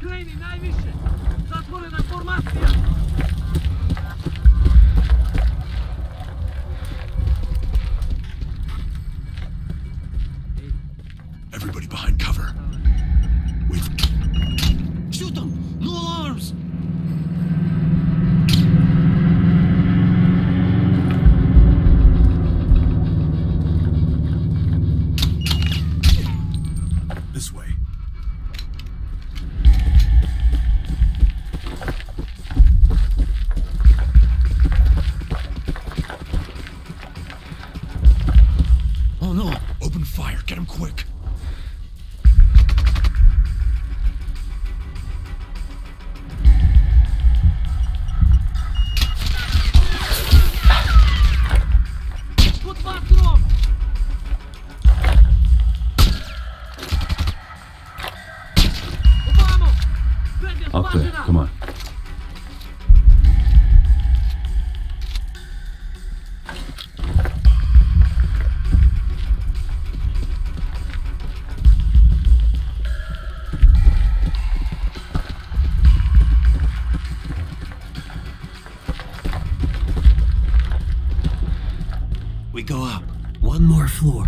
Kreni, najviše! Zatvorena formacija! Everybody behind cover. We've... Shoot them! No alarms! This way. Oh no! Open fire, get him quick. Pod vatrom! Ovamo! Prednja Up there, spažena! come on. We go up. One more floor.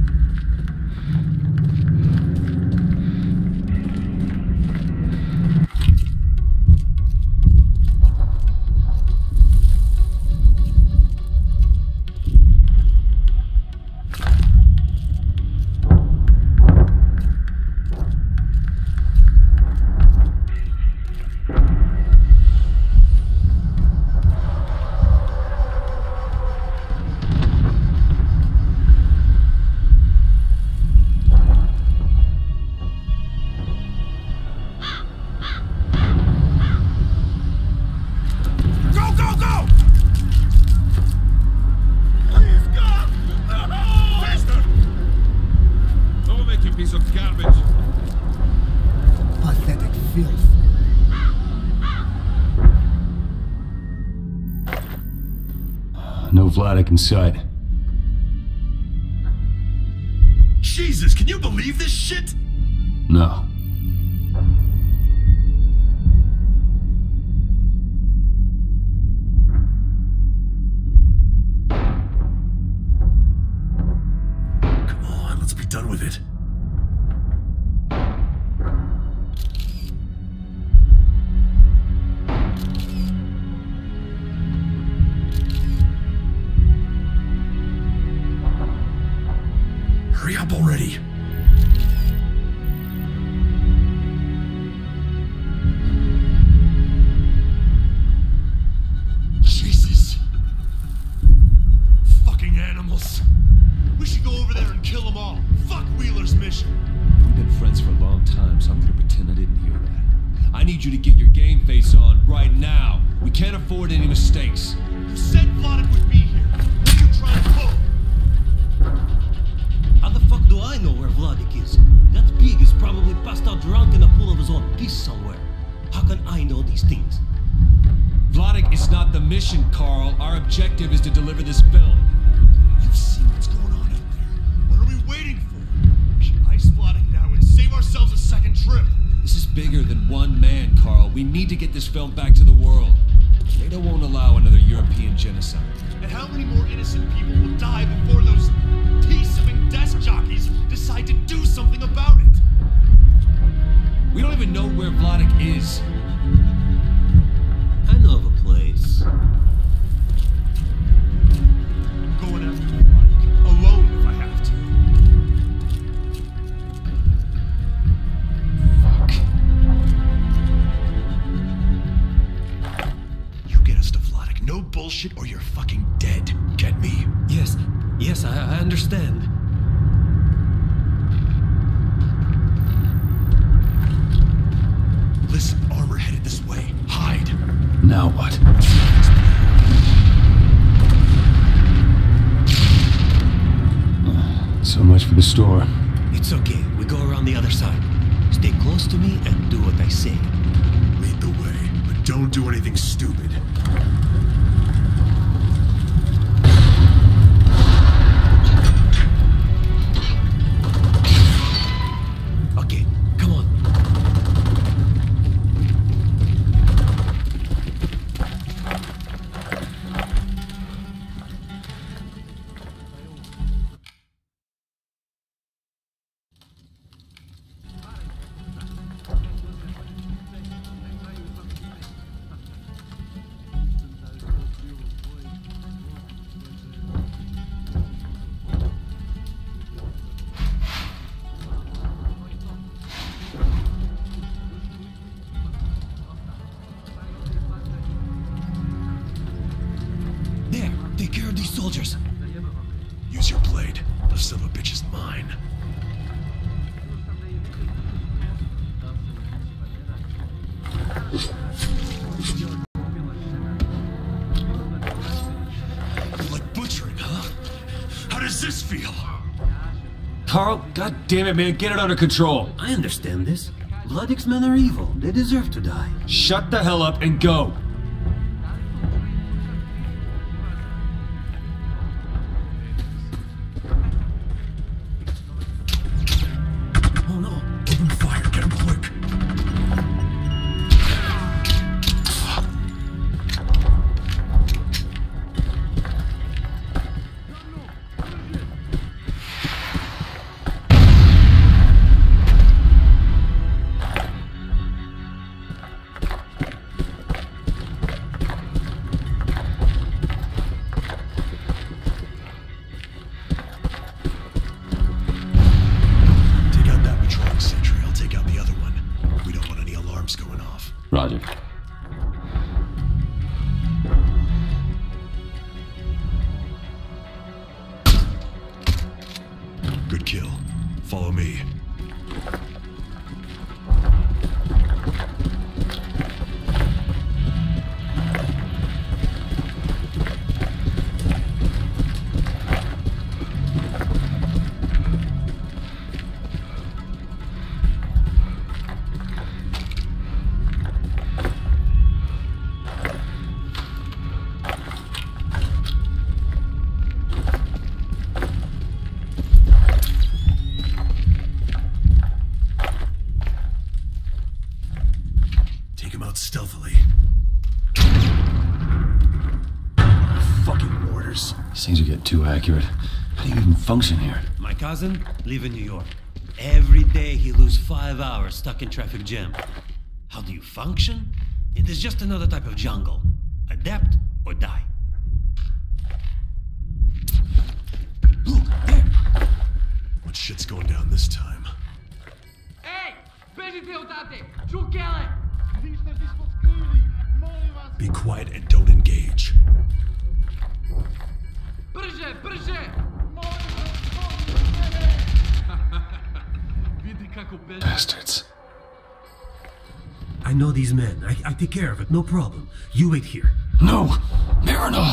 Piece of garbage. Pathetic filth. No Vladik in sight. Jesus, can you believe this shit? No. Come on, let's be done with it. Hurry up already. Jesus. Fucking animals. We should go over there and kill them all. Fuck Wheeler's mission. We've been friends for a long time, so I'm gonna pretend I didn't hear that. I need you to get your game face on right now. We can't afford any mistakes. You said Vladik would be here. What are you trying to pull? How the fuck do I know where Vladik is? That pig is probably passed out drunk in a pool of his own piss somewhere. How can I know these things? Vladik is not the mission, Carl. Our objective is to deliver this film. You've seen what's going on out there. What are we waiting for? We should ice Vladik now and save ourselves a second trip. This is bigger than one man, Carl. We need to get this film back to the world. NATO won't allow another European genocide. And how many more innocent people will die before those tea-sipping desk jockeys decide to do something about it? We don't even know where Vladik is. I know of a place. I'm going after Vladik, alone if I have to. Fuck. You get us to Vladik. No bullshit or you're fucking dead. Get me? Yes, I understand. Listen, armor headed this way. Hide. Now what? So much for the store. It's okay. We go around the other side. Stay close to me and do what I say. Lead the way, but don't do anything stupid. Okay, come on. Carl, god damn it, man, get it under control. I understand this. Vladik's men are evil. They deserve to die. Shut the hell up and go. Oh no! Open fire! Get him quick! Roger. Good kill. Follow me. Stealthily. Fucking mortars. These things are getting too accurate. How do you even function here? My cousin live in New York. Every day he lose 5 hours stuck in traffic jam. How do you function? It is just another type of jungle. Adapt or die. Look, there! What shit's going down this time? Ej! Bežite odavde! Čukele! Be quiet and don't engage. Brže, brže! Vidi kako beži. Bastards. I know these men. I take care of it, no problem. You wait here. No! Marinov!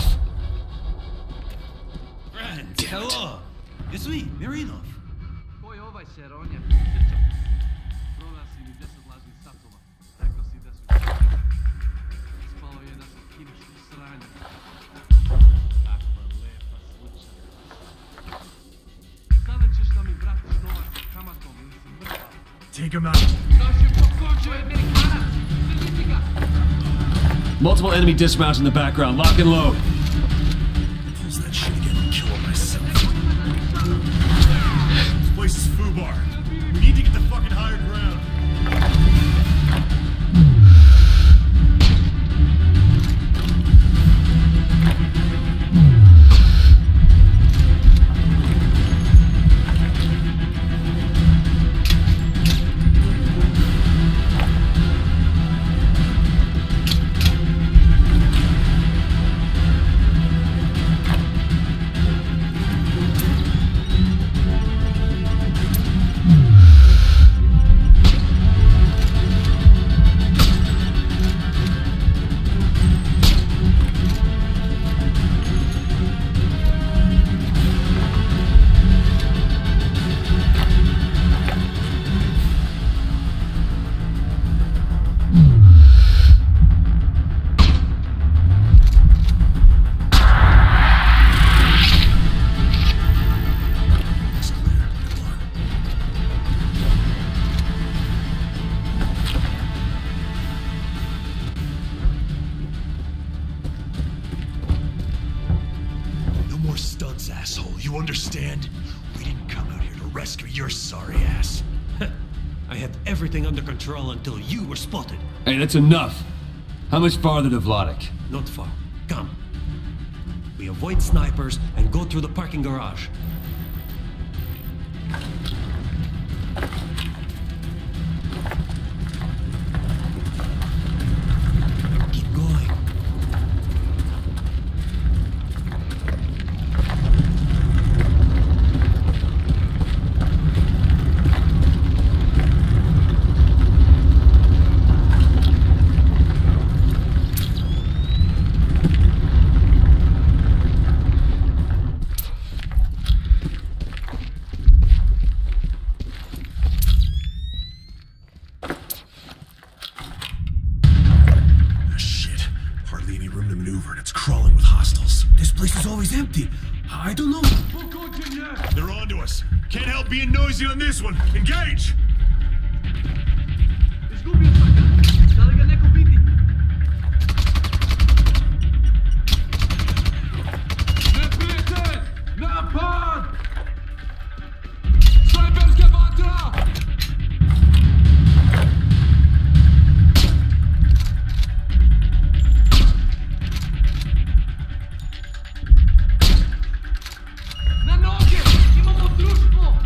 Friends, Damn it. hello. It's me, Marinov. Ko je ovaj šeronja? Prodao si mi 10 lažnih satova. Rekao si da su spalo je da sam kineski sranje. Takva lepa slučajna. Sada ćeš da mi vratiš novac s kamatom ili si mrtva. Take him out. Naš je pokođio Amerikanac! Držite ga! Multiple enemy dismounts in the background. Lock and load. Pulls that shit again and kill him myself. This place is foobar. We need to get the fucking higher ground. Stunts, asshole. You understand? We didn't come out here to rescue your sorry ass. I had everything under control until you were spotted. Hey, that's enough. How much farther to Vladik? Not far. Come. We avoid snipers and go through the parking garage. Keep going. empty. I don't know. They're onto us. Can't help being noisy on this one. Engage! Izgubio sam ga. Da li ga neko vidi? Neprijatelj! Napad! Snajperska vatra! Na noge! Imamo društvo!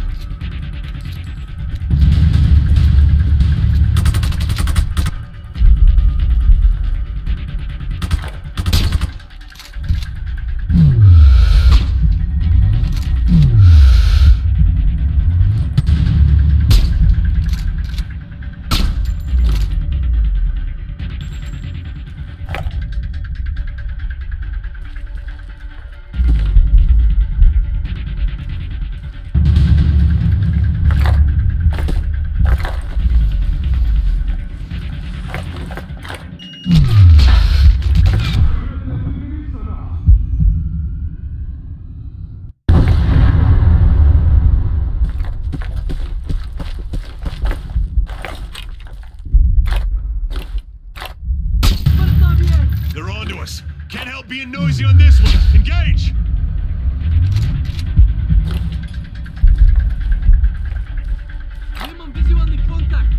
They're onto us. Can't help being noisy on this one. Engage! Imam vizualni kontakt!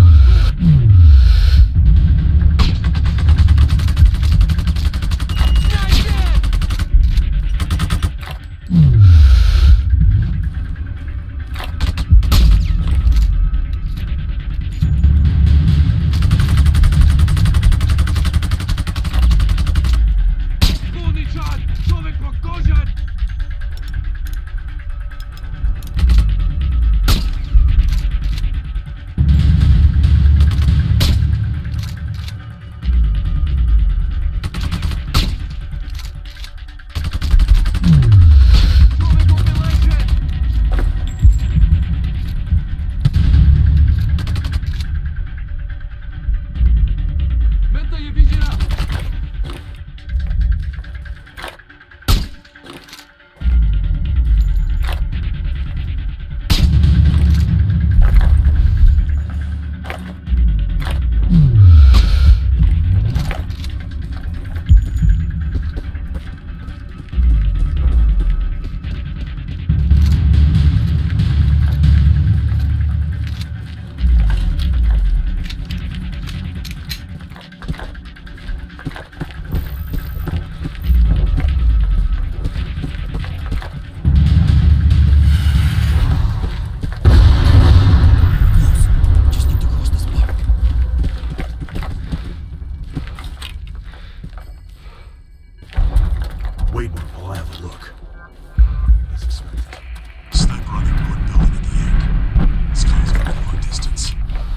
Bolničar! Čovek pokožen! Čovek obeležen! Meta je viđena! Just need to cross this park. Wait, I'll have a look. As expected. Sniper on the important building at the end. This guy's got a long distance.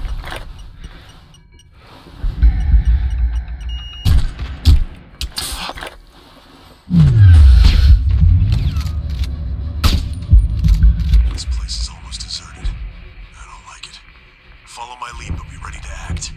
This place is almost deserted. I don't like it. Follow my lead, but be ready to act.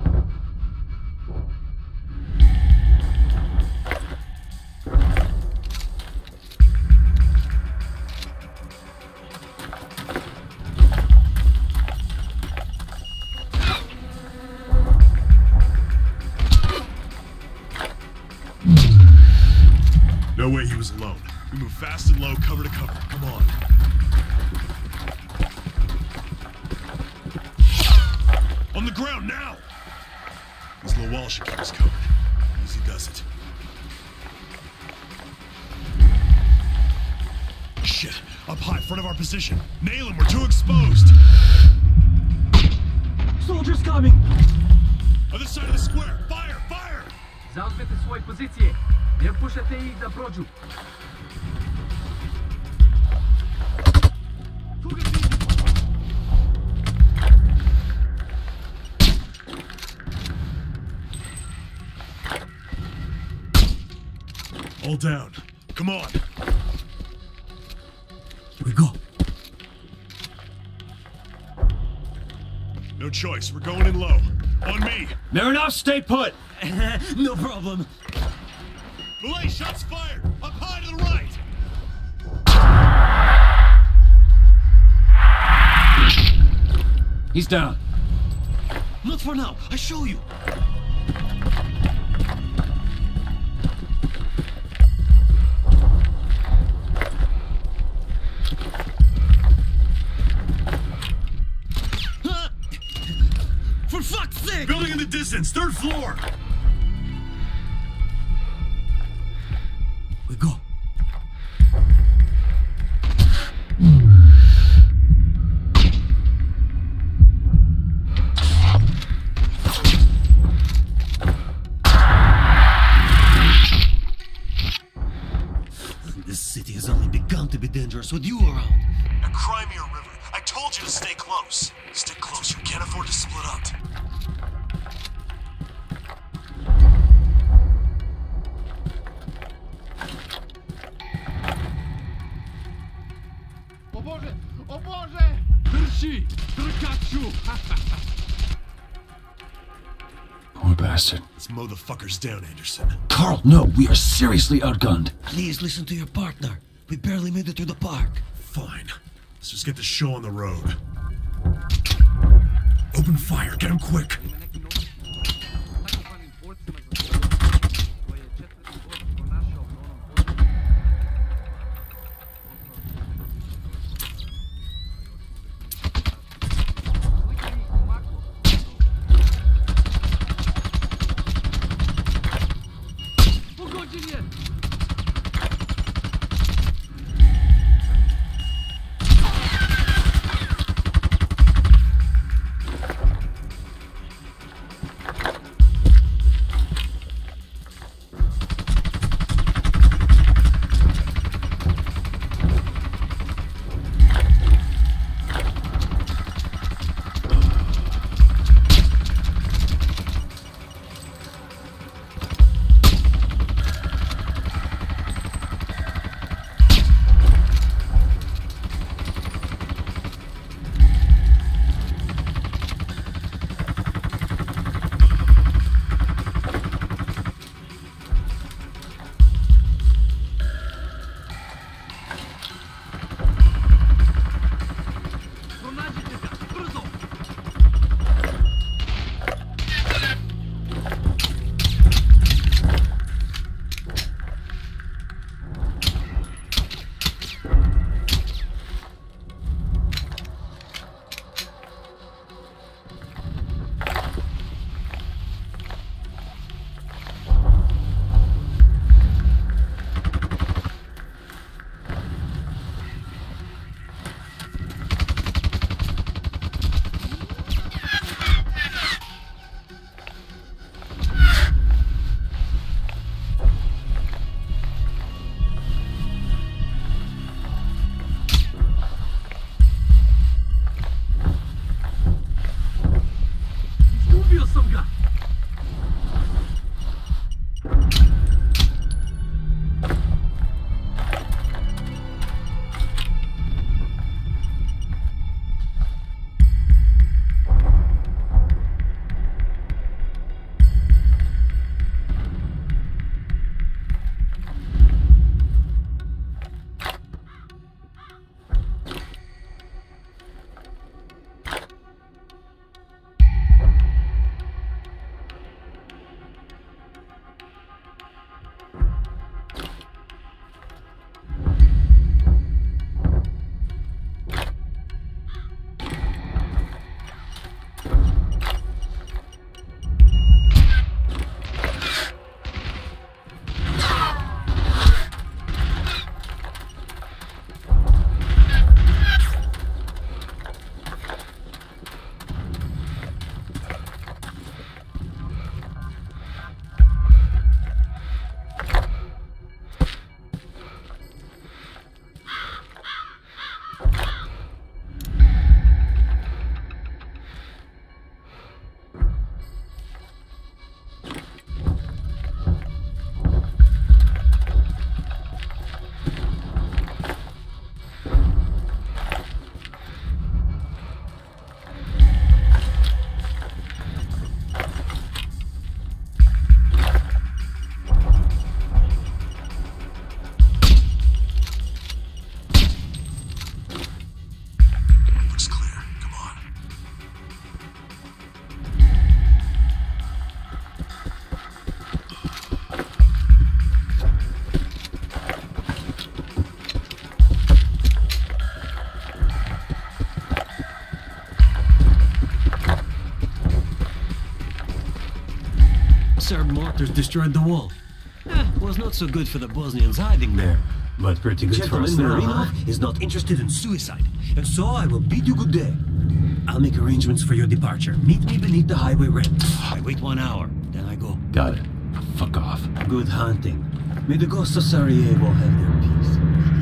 No way he was alone. We move fast and low, cover to cover. Come on. On the ground now! These low walls should keep us covered. Easy does it. Shit! Up high, front of our position. Nail him, we're too exposed! Soldiers coming! Other side of the square! Fire! Fire! Zauzmete svoje pozicije. Ne puštajte ih da prođu. Koga ti? All down. Come on. Here we go. No choice. We're going in low. On me. Marinov, stay put! No problem. Malay, shots fired. Up high to the right! He's down. Not for now. I show you. For fuck's sake! Building in the distance, 3rd floor! We go. This city has only begun to be dangerous with you around. A Crimea River. I told you to stay close. Stick close. You can't afford to split up. O Boże! O Boże! Drży! Drgaczu! Poor bastard. Let's mow the fuckers down, Anderson. Carl, no, we are seriously outgunned. Please listen to your partner. We barely made it to the park. Fine. Let's just get the show on the road. Open fire. Get him quick. Serb mortars destroyed the wall. Was not so good for the Bosnians hiding there. But pretty good for us now. Marinov is not interested in suicide, and so I will bid you good day. I'll make arrangements for your departure. Meet me beneath the highway ramp. I wait 1 hour, then I go. Got it. Fuck off. Good hunting. May the ghosts of Sarajevo have their peace.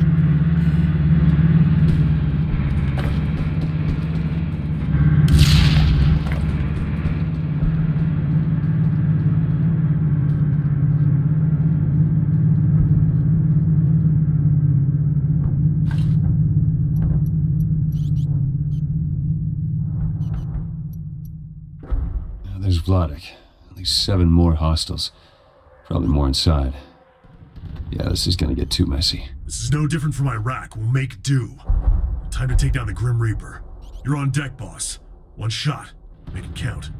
There's Vladik. At least 7 more hostiles. Probably more inside. Yeah, this is gonna get too messy. This is no different from Iraq. We'll make do. Time to take down the Grim Reaper. You're on deck, boss. 1 shot. Make it count.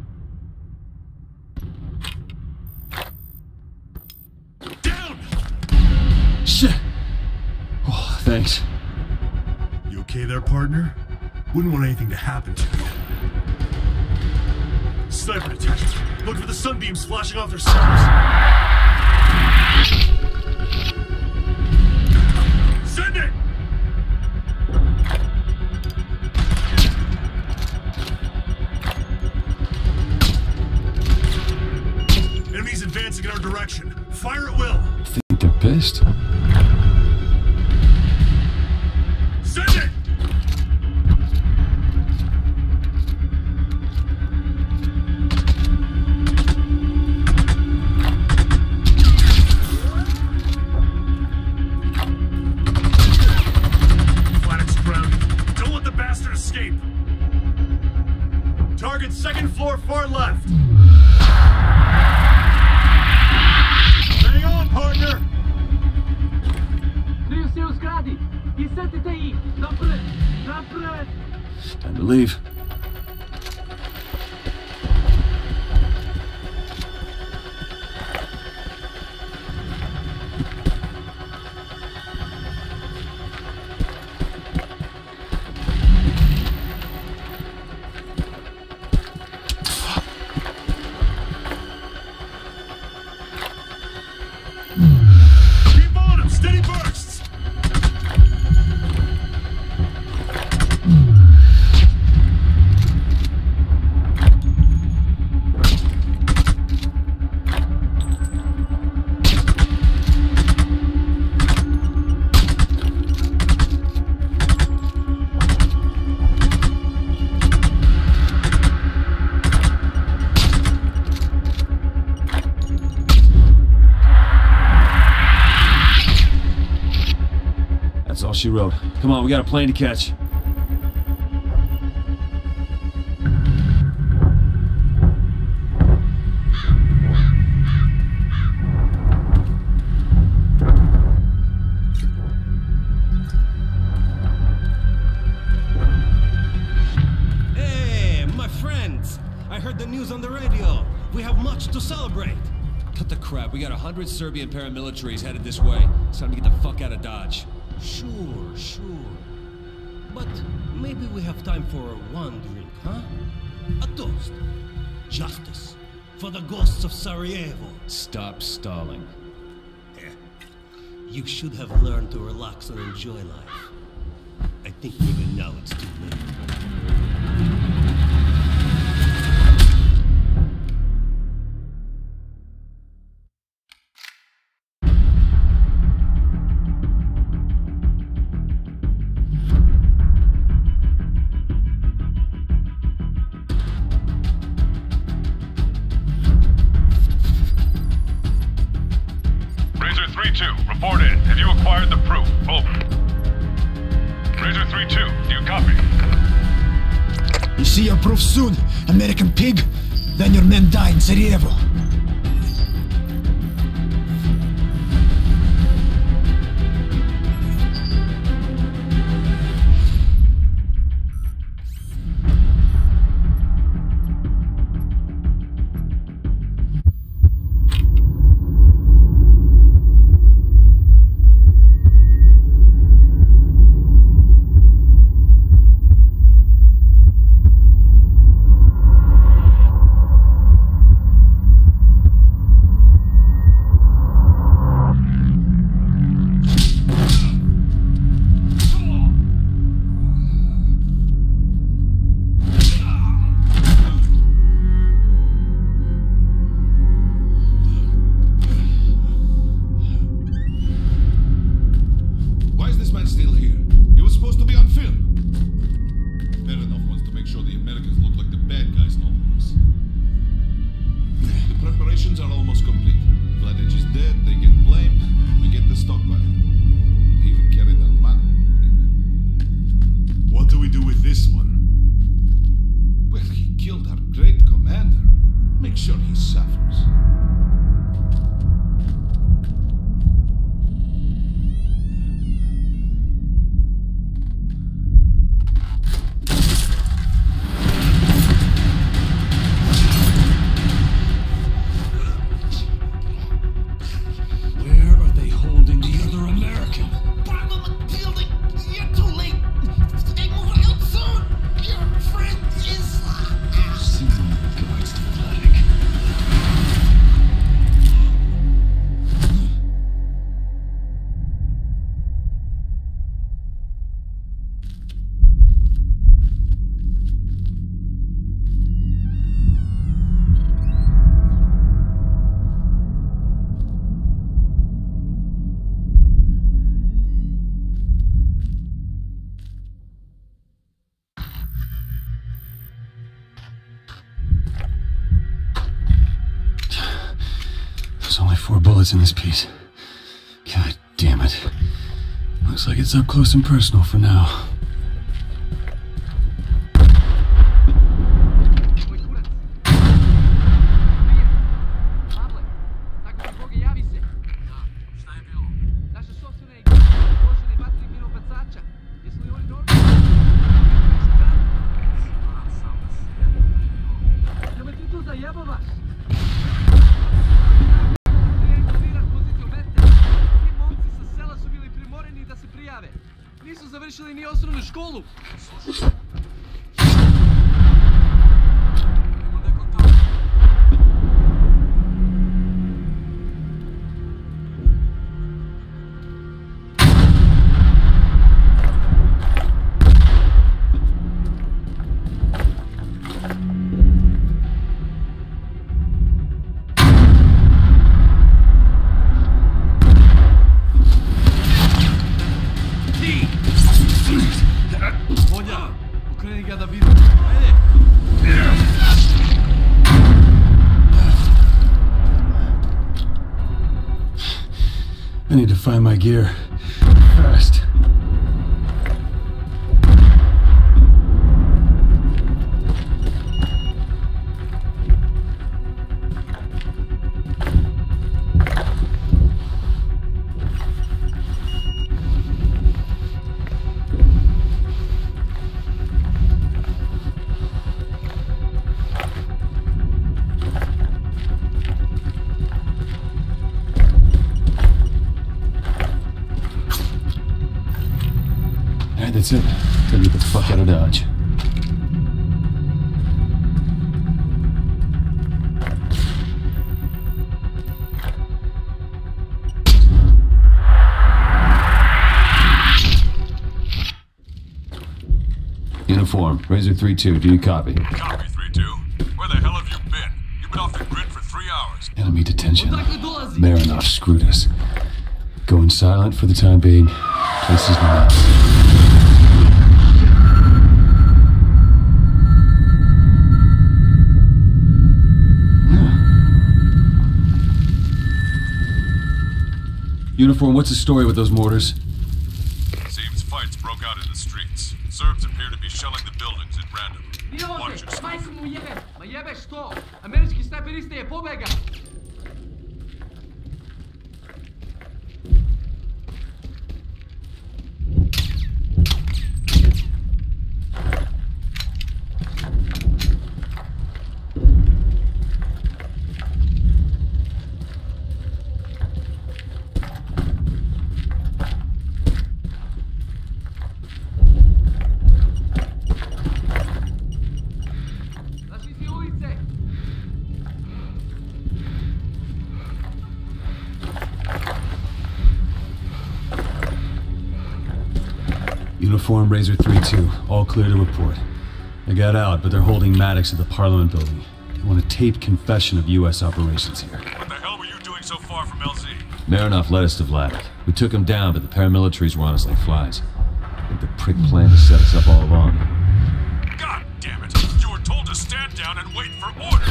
Down! Shit! Oh, thanks. You okay there, partner? Wouldn't want anything to happen to you. Sniper detached. Look for the sunbeams flashing off their scars. Send it! Enemies advancing in our direction. Fire at will. Think they're pissed? Send it! Target 2nd floor, far left. Hang on, partner. Time to leave. Keep on him, steady bursts. That's all she wrote. Come on, we got a plane to catch. Hey, my friends! I heard the news on the radio. We have much to celebrate. Cut the crap. We got 100 Serbian paramilitaries headed this way. It's time to get the fuck out of Dodge. Sure, sure. But maybe we have time for one drink, huh? A toast. Justice. For the ghosts of Sarajevo. Stop stalling. You should have learned to relax and enjoy life. I think maybe now it's too late. Razor 3-2, report in. Have you acquired the proof? Over. Razor 3-2, do you copy? You see your proof soon, American pig? Then your men die in Sarajevo. make sure the Americans look like the bad guys in all of this. The preparations are almost complete. Vladich is dead, they get blamed, we get the stockpile. They even carried our money. What do we do with this one? Well, he killed our great commander. Make sure he suffers. Where are they holding the other American? Bottom of the building! You're too late! They move out soon! Your friend is... Send the guards to Vladik. There's only 4 bullets in this piece. God damn it. Looks like it's up close and personal for now. Tvoj kurac. Pavle, tako ti Boga javi se. Da, šta je bilo? Naše sopstvene ekipe su uložene vatri minobacača. Jesu li oni normalni? Siguran sam da si je. Da me ti tu zajebavaš? Nisu završili ni osnovnu školu. Imamo nekog tamo. Vonja, okreni ga da vidim. Ajde! I need to find my gear. Fast. Alright, that's it. Gotta get the fuck out of Dodge. Uniform, Razor 3-2, do you copy? Copy, 3-2. Where the hell have you been? You've been off the grid for 3 hours. Enemy detention. Odakle dolazi? Marinov screwed us. Going silent for the time being. Places now. Uniform, what's the story with those mortars? Seems fights broke out in the streets. Serbs appear to be shelling the buildings at random. Nije Watch ovdje, yourself. majku mu jebe. Ma jebe što? Američki snajperiste je pobega. Zaštiti ulice. Uniform Razor 3-2. All clear to report. They got out, but they're holding Maddox at the Parliament building. They want a taped confession of U.S. operations here. What the hell were you doing so far from LZ? Marinov led us to Vladik. We took him down, but the paramilitaries were on us like flies. I think the prick planned to set us up all along. God damn head down and wait for orders!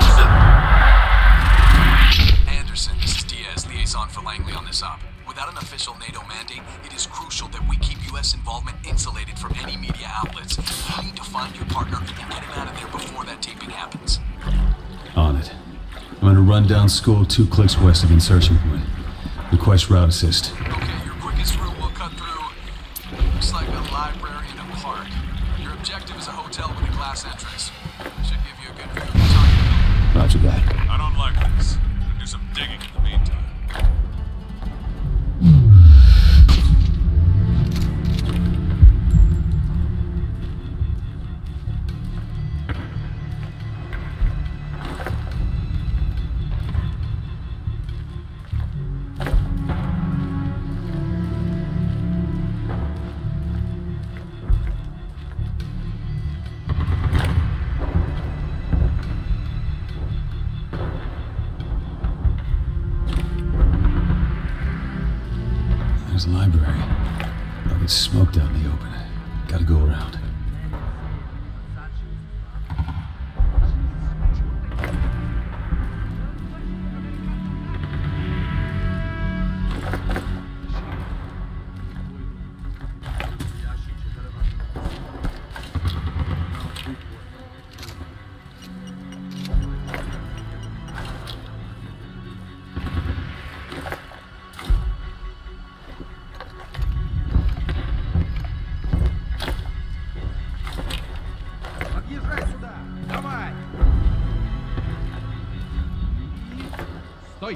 Anderson, this is Diaz, liaison for Langley on this op. Without an official NATO mandate, it is crucial that we keep U.S. involvement insulated from any media outlets. You need to find your partner and get him out of there before that taping happens. On it. I'm gonna run down school 2 clicks west of insertion point. Request route assist. Okay, your quickest route will cut through. Looks like a library and a park. Your objective is a hotel with a glass entrance. Should give you a good view of the target. Roger that. I don't like this. I'll do some digging in the meantime. There's a library. I'll get smoked out in the open. Gotta go around. Стой!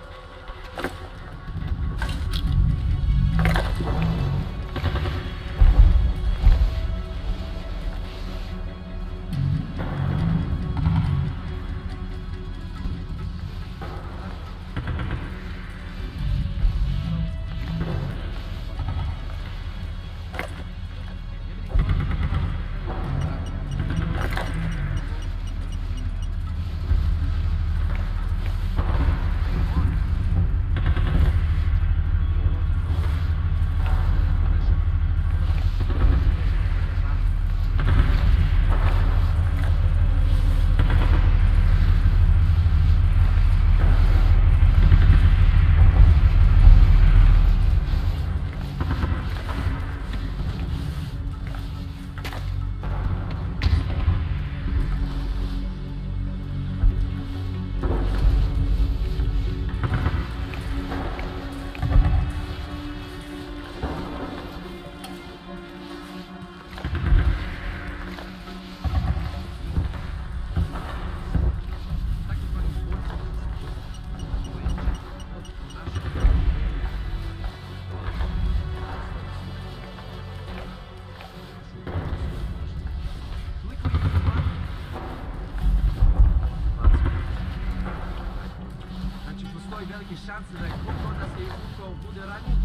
Velike šanse da je kogod da se izvukao bude ranjen.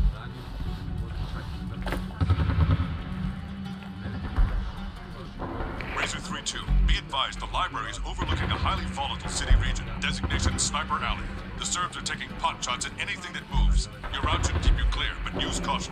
Razor 3-2, be advised the library is overlooking a highly volatile city region, designation Sniper Alley. The Serbs are taking pot shots at anything that moves. Your route should keep you clear, but use caution.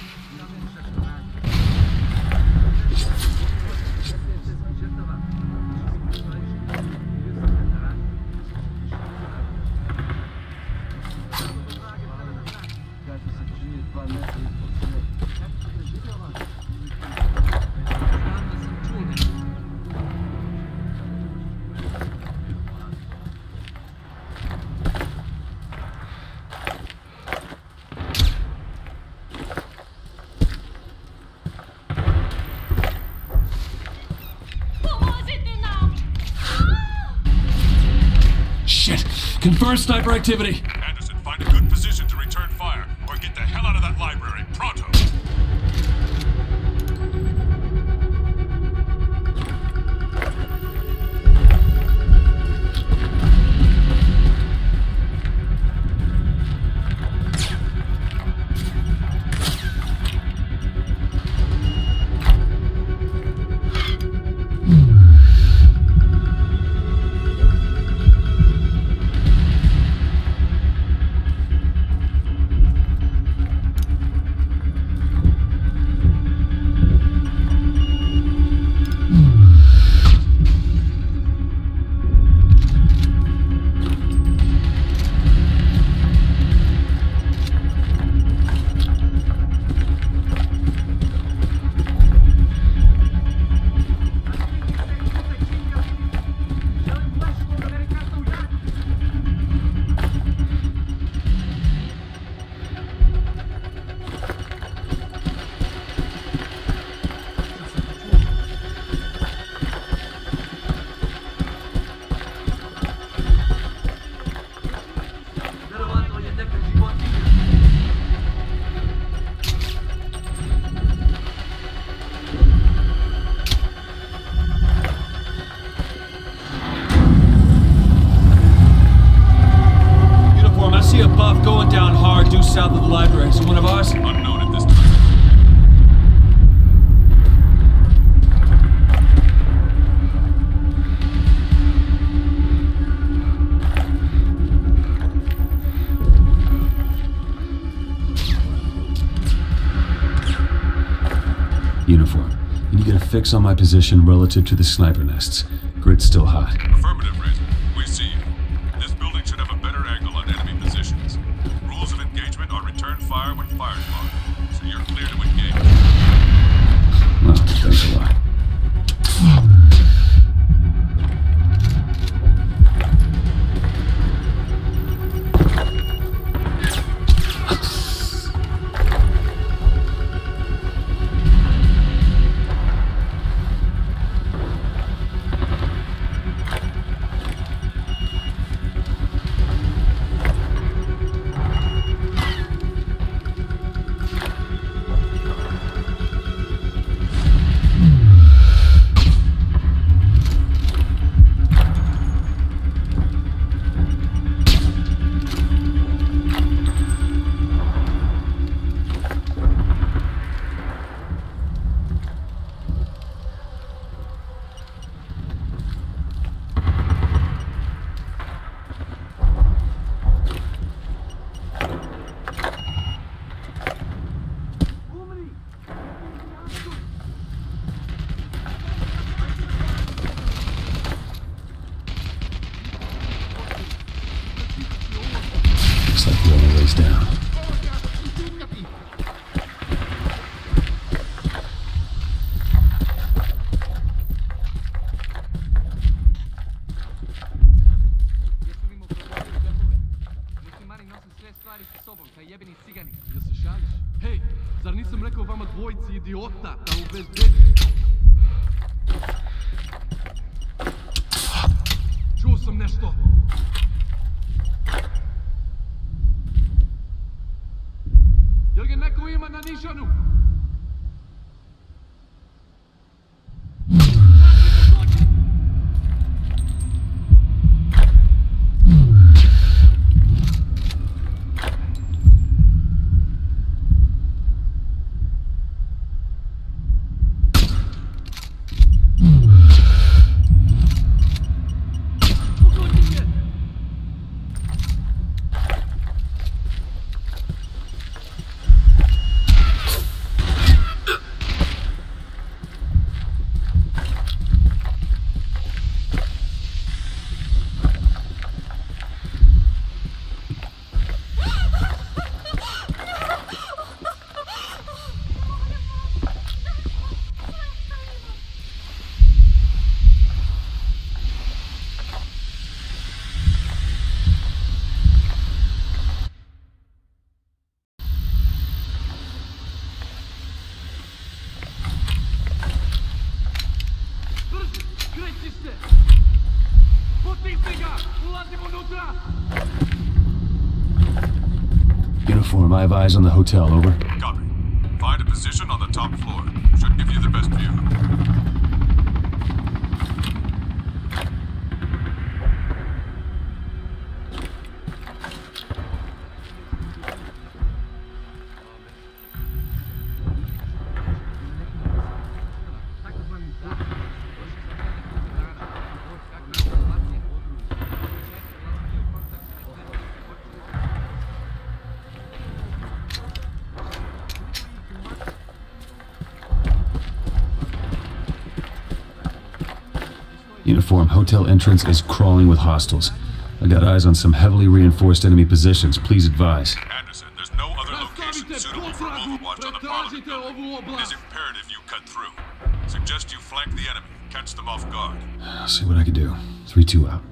Shit! Confirm sniper activity! Anderson, find a good position to return fire, or get the hell out of that library, pronto! south of the library. Is it one of ours? Unknown at this time. Uniform. You need to get a fix on my position relative to the sniper nests. Grid's still hot. Affirmative, Razor. We see you. This building should have a better angle on enemy positions. Rules of engagement are return fire when fired upon, so you're clear to engage. Well, thanks a lot. Looks like the only way's down. Jel se šališ? Hej, zar nisam rekao vama dvojici idiota da ubezbedi? Čuo sam nešto. Jel ga neko ima na nišanu? Uniform, I have eyes on the hotel, over. Copy. Find a position on the top floor. Should give you the best view. Uniform, hotel entrance is crawling with hostiles. I got eyes on some heavily reinforced enemy positions. Please advise. Anderson, there's no other location suitable for overwatch on the Parliament building. It is imperative you cut through. Suggest you flank the enemy. Catch them off guard. I'll see what I can do. 3-2 out.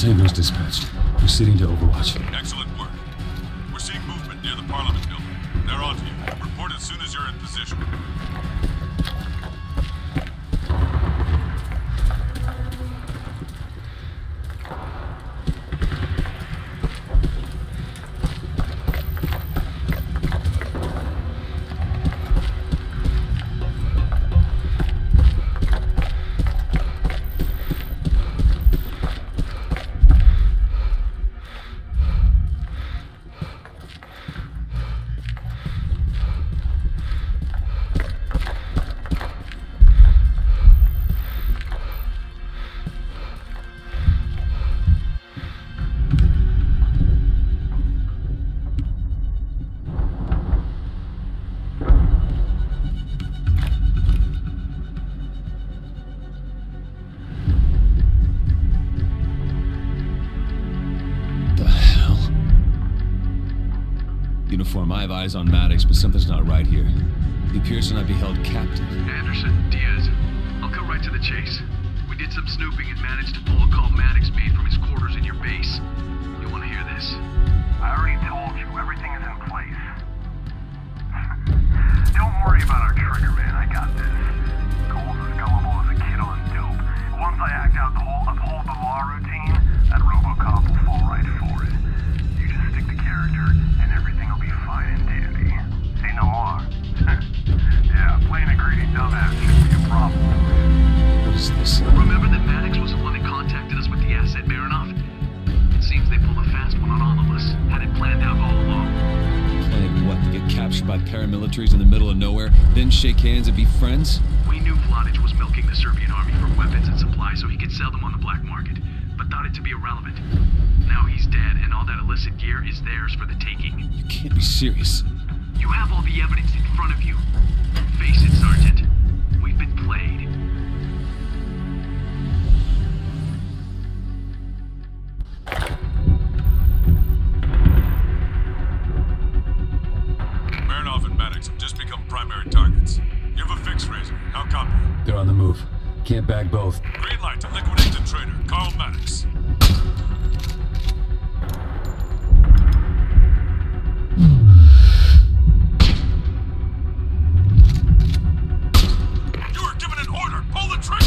Tango's dispatched. Proceeding to Overwatch. Excellent work. We're seeing movement near the Parliament building. They're on to you. Report as soon as you're in position. Uniform, I have eyes on Maddox, but something's not right here. He appears to not be held captive. Anderson, Diaz, I'll cut right to the chase. We did some snooping and managed to pull a call Maddox made from his quarters in your base. You want to hear this? I already told you, everything is in place. Don't worry about our trigger, man. I got this. Cole's as gullible as a kid on dope. Once I act out the whole uphold the law routine, that RoboCop will fall right for it. You just stick to character, and everything will be fine and dandy. Say no more. Yeah, playing a greedy dumbass shouldn't be a problem. What is this? Remember that Maddox was the one that contacted us with the asset, Baronoff? It seems they pulled a fast one on all of us. Had it planned out all along. Planned what? To get captured by paramilitaries in the middle of nowhere, then shake hands and be friends? We knew Vladic was milking the Serbian army for weapons and supplies so he could sell them on the black market, but thought it to be irrelevant. Now he's dead, and all that illicit gear is theirs for the taking. You can't be serious. You have all the evidence in front of you. Face it, Sergeant. We've been played. Marinov and Maddox have just become primary targets. You have a fix, Razor. How copy? They're on the move. Can't bag both. Green light to liquidate the traitor, Carl Maddox. You were given an order. Pull the trigger.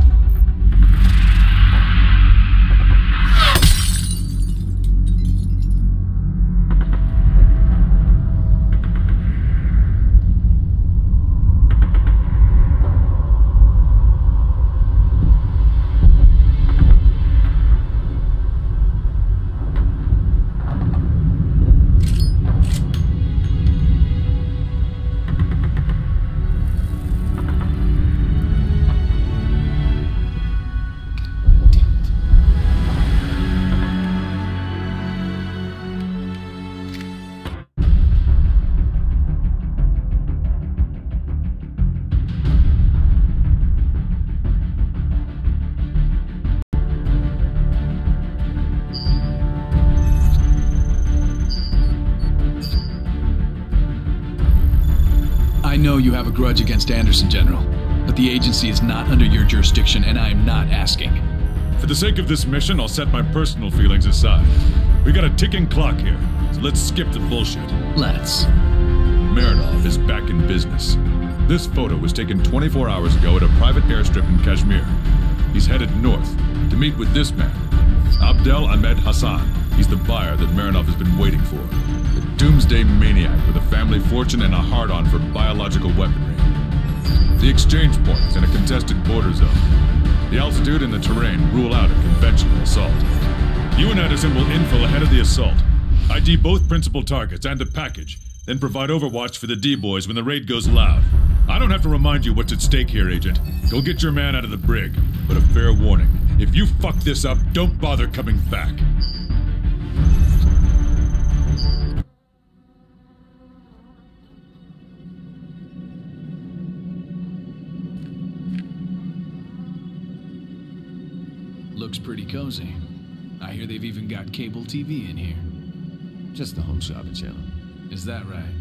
I know you have a grudge against Anderson, General, but the agency is not under your jurisdiction, and I am not asking. For the sake of this mission, I'll set my personal feelings aside. We got a ticking clock here, so let's skip the bullshit. Let's. Marinov is back in business. This photo was taken 24 hours ago at a private airstrip in Kashmir. He's headed north to meet with this man, Abdel Ahmed Hassan. He's the buyer that Marinov has been waiting for. A doomsday maniac with a family fortune and a hard-on for biological weaponry. The exchange point is in a contested border zone. The altitude and the terrain rule out a conventional assault. You and Anderson will infill ahead of the assault. ID both principal targets and the package, then provide overwatch for the D-boys when the raid goes loud. I don't have to remind you what's at stake here, Agent. Go get your man out of the brig. But a fair warning, if you fuck this up, don't bother coming back. Looks pretty cozy. I hear they've even got cable TV in here. Just the home shopping channel. Is that right?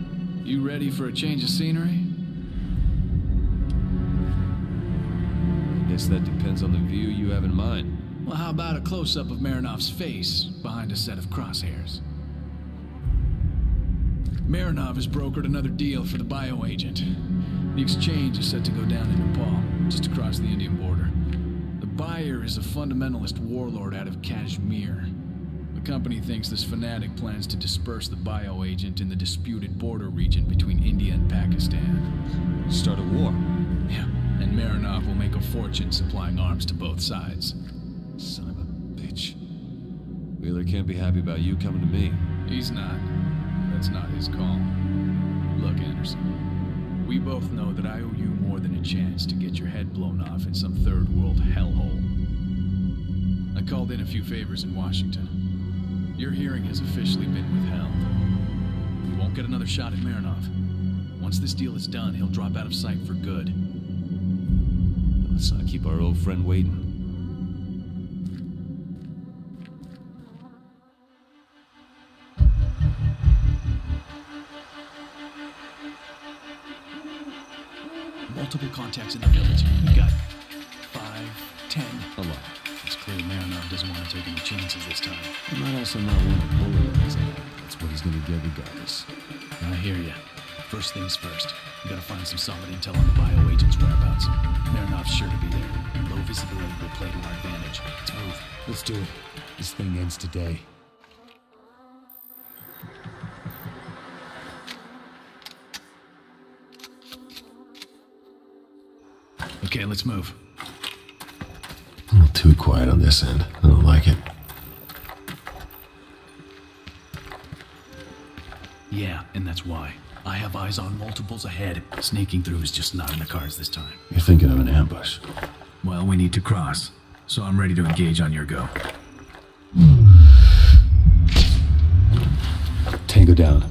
You ready for a change of scenery? Guess that depends on the view you have in mind. Well, how about a close-up of Marinov's face behind a set of crosshairs? Marinov has brokered another deal for the bioagent. The exchange is set to go down in Nepal, just across the Indian border. The buyer is a fundamentalist warlord out of Kashmir. The company thinks this fanatic plans to disperse the bioagent in the disputed border region between India and Pakistan. Start a war. Yeah, and Marinov will make a fortune supplying arms to both sides. Son of a bitch. Wheeler can't be happy about you coming to me. He's not. That's not his call. Look, Anderson, we both know that I owe you more than a chance to get your head blown off in some third world hellhole. I called in a few favors in Washington. Your hearing has officially been withheld. We won't get another shot at Marinov. Once this deal is done, he'll drop out of sight for good. Let's not keep our old friend waiting. Multiple contacts in the village. We got 5, 10. A lot. It's clear Marinov doesn't want to take any chances this time. He might also not want to bully us. That's what he's gonna get regardless. I hear you. First things first. We gotta find some solid intel on the bioagent's whereabouts. Marinov's sure to be there. Low visibility will play to our advantage. Let's move. Let's do it. This thing ends today. Okay, let's move. A little too quiet on this end. I don't like it. Yeah, and that's why. I have eyes on multiples ahead. Sneaking through is just not in the cards this time. You're thinking of an ambush. Well, we need to cross, so I'm ready to engage on your go. Tango down.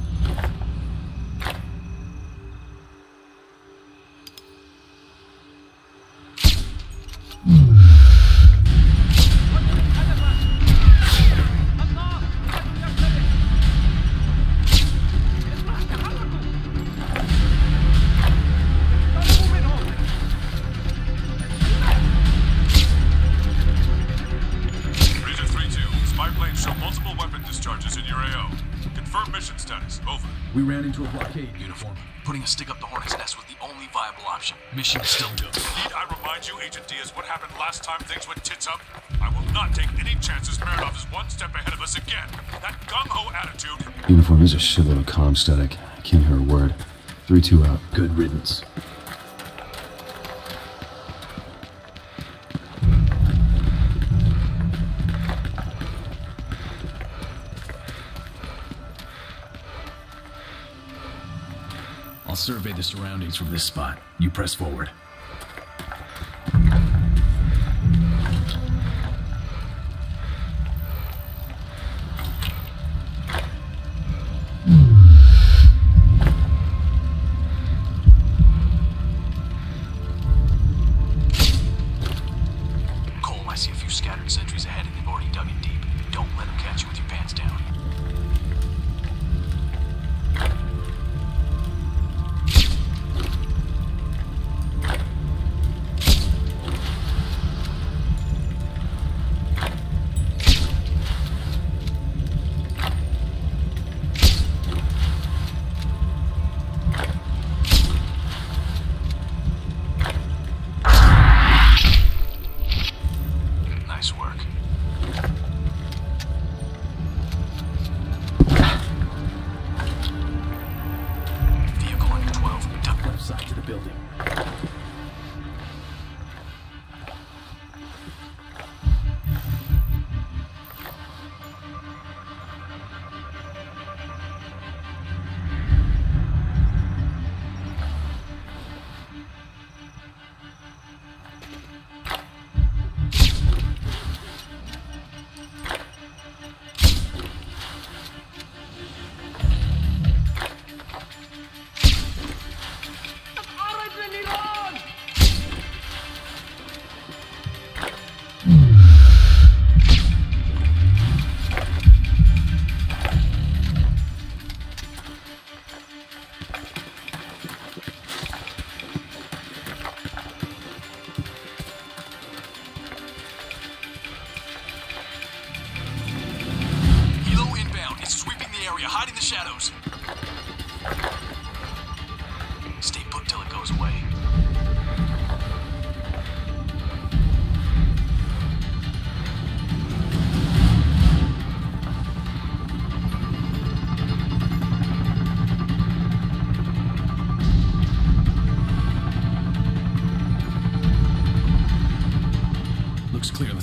We ran into a blockade. Uniform. Putting a stick up the Hornet's nest was the only viable option. Mission is still go. Need I remind you, Agent Diaz, what happened last time things went tits up? I will not take any chances Marinov is one step ahead of us again. That gung-ho attitude... Uniform, there's a shitload of comm static. I can't hear a word. 3-2 out. Good riddance. I'll survey the surroundings from this spot. You press forward. Cole, I see a few scattered sentries ahead and they've already dug in deep. Don't let them catch you with your pants down. Nice work. Vehicle on your 12. Tuck Left side to the building.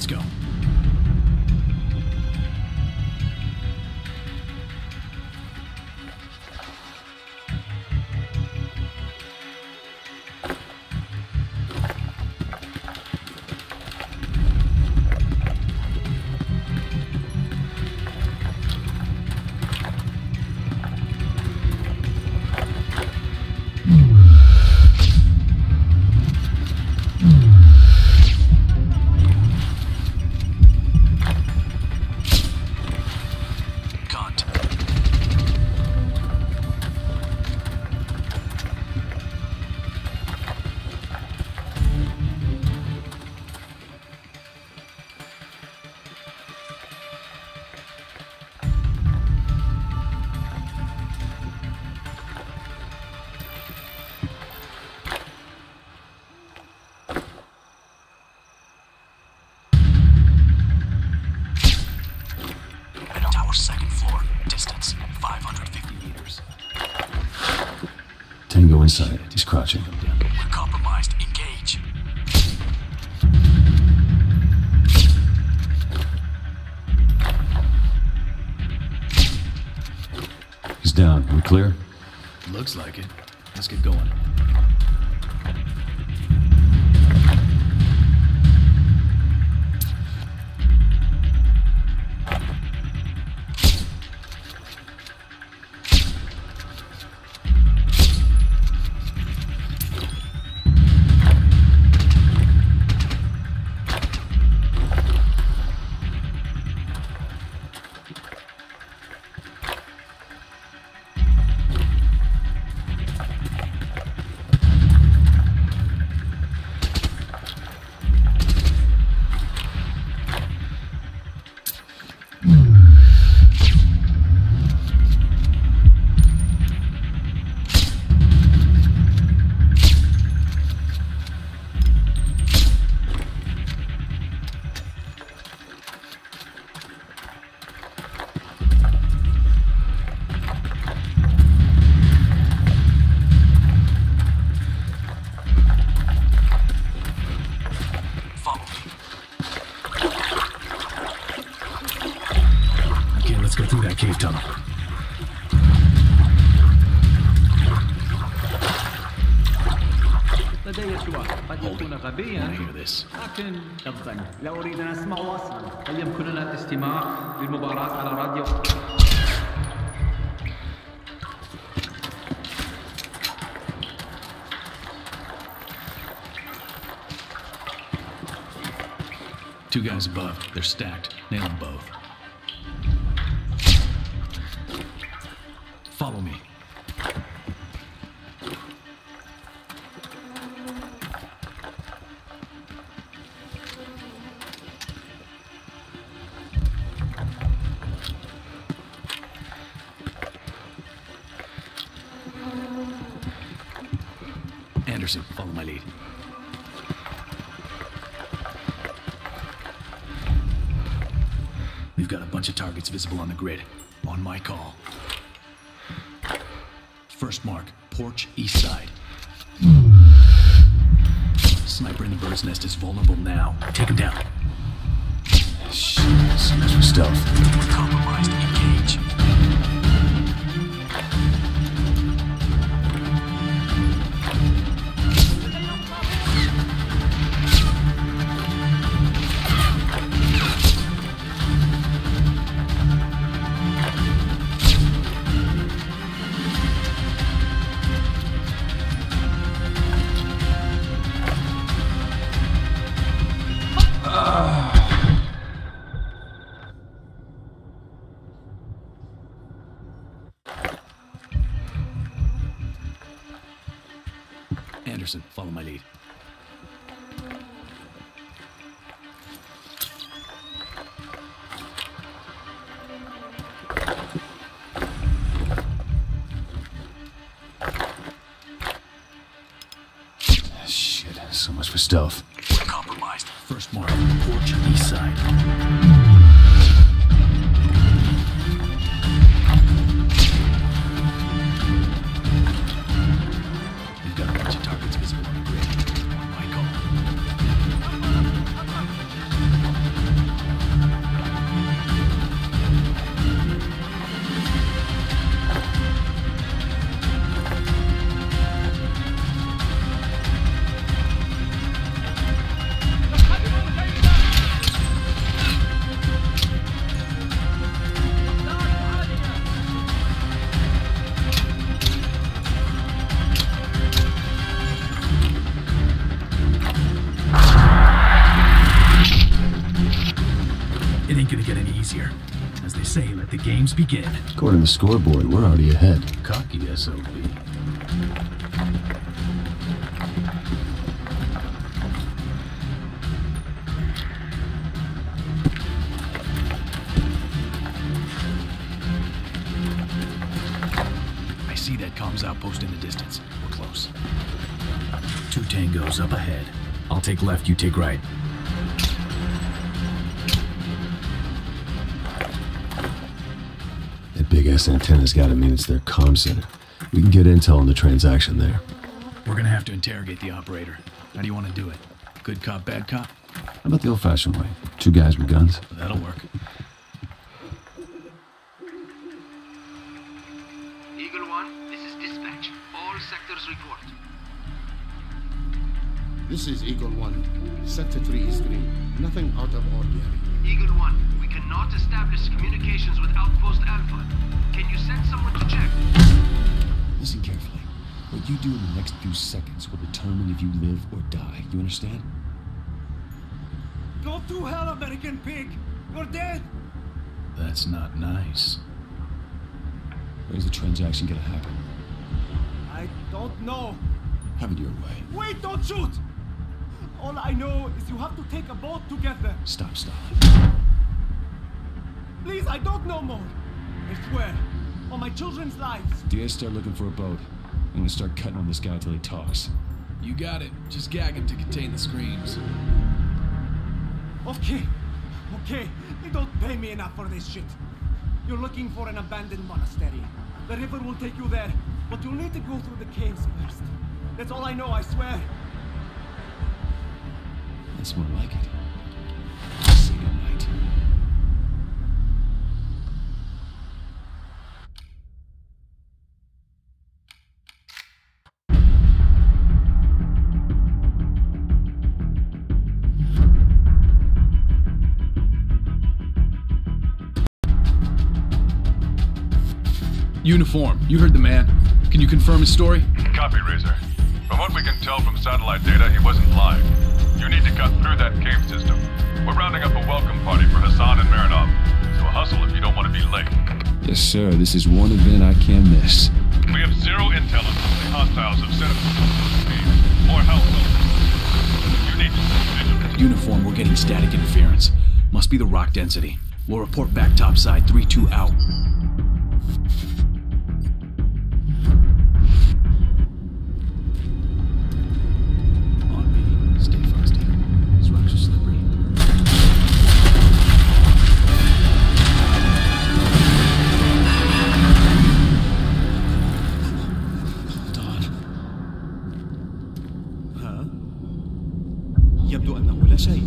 go. Second floor. Distance 550 meters. Tango inside. He's crouching. We're compromised. Engage. He's down. We clear? Looks like it. Let's get going. Let's go through that cave tunnel. لدي سؤال قد يكون غبيا I hear this. لكن أبدا لا أريد أن أسمع أصلا. هل يمكننا الاستماع للمباراة على راديو؟ Two guys above. They're stacked. Nail them both. Follow me. Anderson, follow my lead. We've got a bunch of targets visible on the grid. On my call. First mark, porch east side. Sniper in the bird's nest is vulnerable now. Take him down. Shit, so much for stealth. We're compromised. Engage. Anderson, follow my lead. Shit, so much for stealth. We're compromised. First mark, porch east side. We've got a bunch of targets visible on the grid. On my call. games begin. According to the scoreboard, we're already ahead. Cocky SOB. I see that comms outpost in the distance. We're close. 2 tangos up ahead. I'll take left, you take right. That big-ass antenna's gotta mean it's their comm center. We can get intel on the transaction there. We're gonna have to interrogate the operator. How do you want to do it? Good cop, bad cop? How about the old-fashioned way? 2 guys with guns? That'll work. Eagle 1, this is dispatch. All sectors report. This is Eagle 1. Sector 3 is green. Nothing out of ordinary. Eagle 1, we cannot establish communications with Outpost Alpha. Can you send someone to check? Listen carefully. What you do in the next few seconds will determine if you live or die. You understand? Go to hell, American pig! You're dead! That's not nice. Where's the transaction gonna happen? I don't know. Have it your way. Wait, don't shoot! All I know is you have to take a boat together. Stop. Please, I don't know more. I swear, on my children's lives. DS, start looking for a boat. I'm gonna start cutting on this guy till he talks. You got it. Just gag him to contain the screams. Okay. They don't pay me enough for this shit. You're looking for an abandoned monastery. The river will take you there, but you'll need to go through the caves first. That's all I know, I swear. That's more like it. See you at night. Uniform, you heard the man. Can you confirm his story? Copy, Razor. From what we can tell from satellite data, he wasn't lying. You need to cut through that cave system. We're rounding up a welcome party for Hassan and Marinov, so hustle if you don't want to be late. Yes, sir. This is one event I can't miss. We have zero intel on the hostiles have set up more help. You need to stay vigilant. Uniform, we're getting static interference. Must be the rock density. We'll report back topside, 3-2 out. يبدو أنه لا شيء.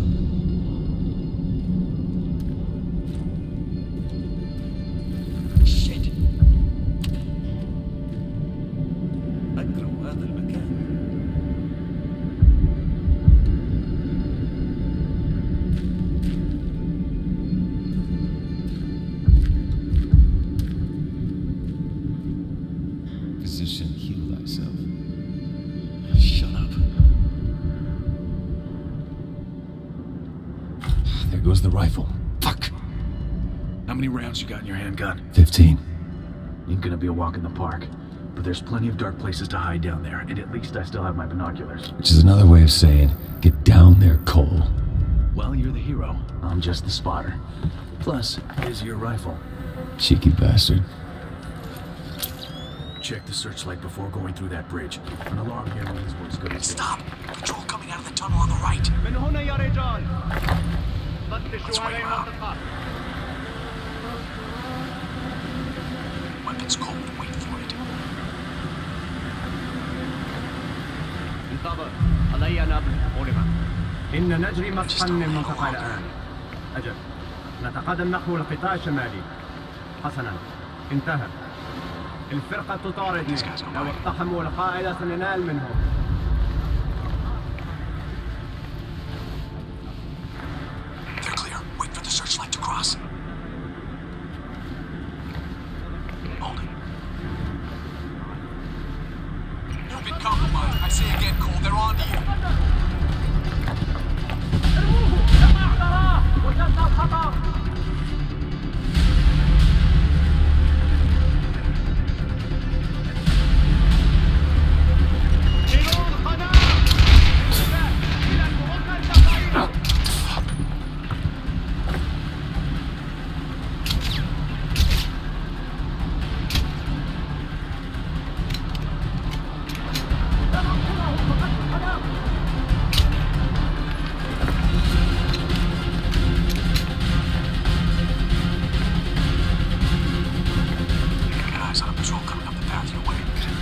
Shit. أكره هذا المكان. Physician, heal thyself. Shut up. There goes the rifle. Fuck! How many rounds you got in your handgun? 15. Ain't gonna be a walk in the park. But there's plenty of dark places to hide down there, and at least I still have my binoculars. Which is another way of saying, get down there, Cole. Well, you're the hero. I'm just the spotter. Plus, here's your rifle. Cheeky bastard. Check the searchlight before going through that bridge. An alarm here means we're as good as Stop! Patrol coming out of the tunnel on the right. من هنا يا رجال. فتشوا هذه المنطقة. Weapons cold. Wait for it. انتظر. علي نبل. غربا. إن نجري مسحا من المنطقة الآن. أجل. نتقدم نحو القطاع الشمالي. حسنا. انتهى. الفرقة تطاردني. لو اقتحموا القاعدة سننال منهم. They're clear. Wait for the searchlight to cross. Hold it. You've been compromised. I say again, Cole, they're on to you.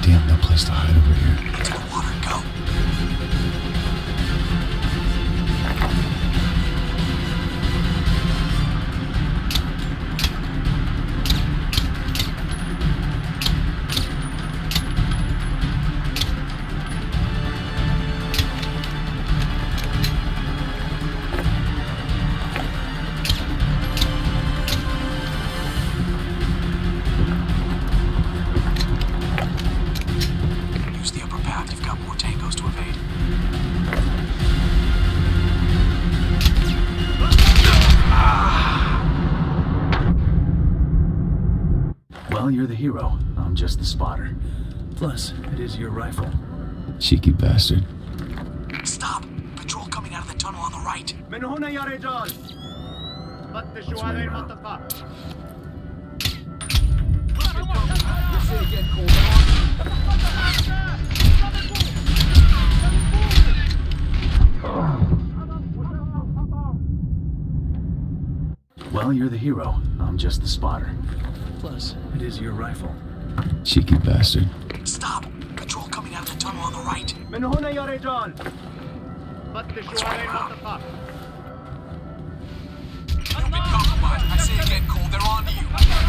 Damn, no place to hide over here. Into the water, go. Use the upper path, you've got more tangos to evade. Well, you're the hero. I'm just the spotter. Plus, it is your rifle. Cheeky bastard. Stop! Patrol coming out of the tunnel on the right. من هنا يا رجال. فتشوا هذه المنطقة. Well, you're the hero. I'm just the spotter. Plus, it is your rifle. Cheeky bastard. Stop! Patrol coming out of the tunnel on the right. من هنا يا رجال. فتشوا هذه المنطقة. You've been compromised. I say again, Cole, they're on to you.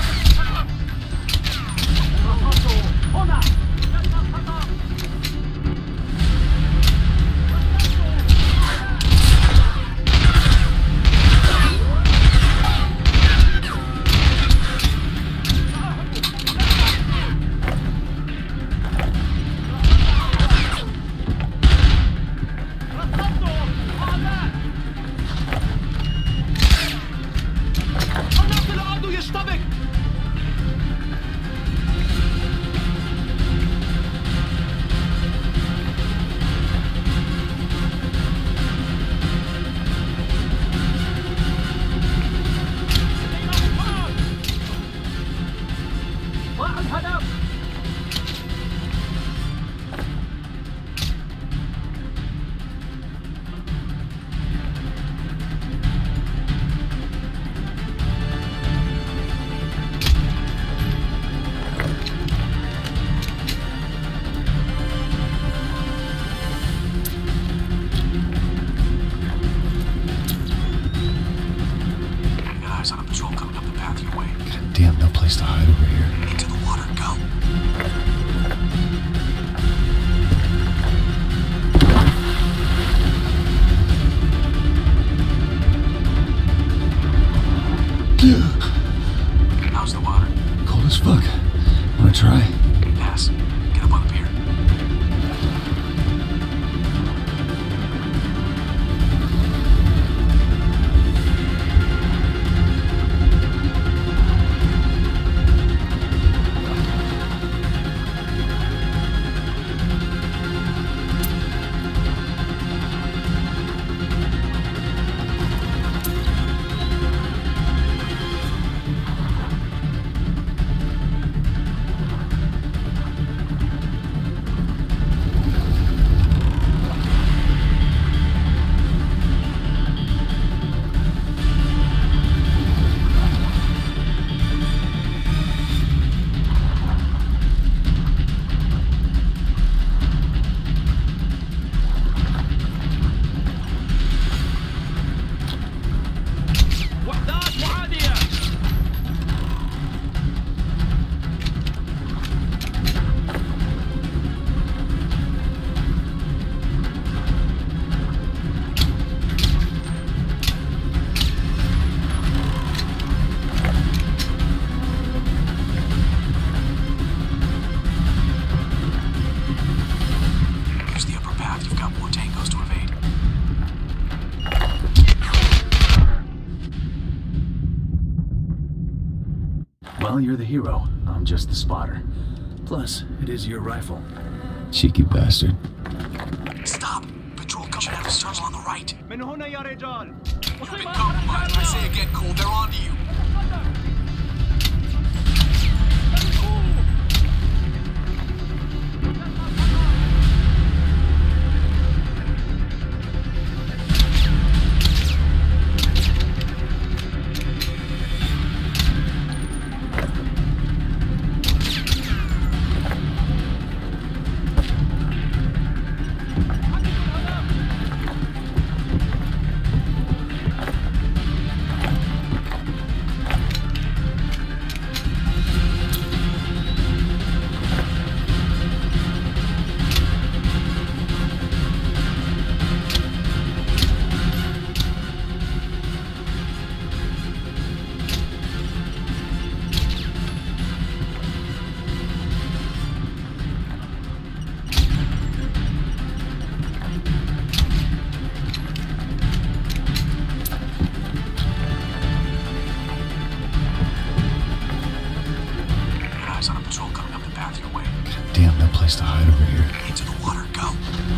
Eyes on a patrol coming up the path your way. God damn, no place to hide over here. Into the water, go. How's the water? Cold as fuck. Wanna try? Pass. Get up on the pier. Well, you're the hero. I'm just the spotter. Plus, it is your rifle. Cheeky bastard. Stop! Patrol coming out of the tunnel on the right. من هنا يا رجال. You've been compromised. I say again, Cole, they're on to you. right over here. Into the water, go.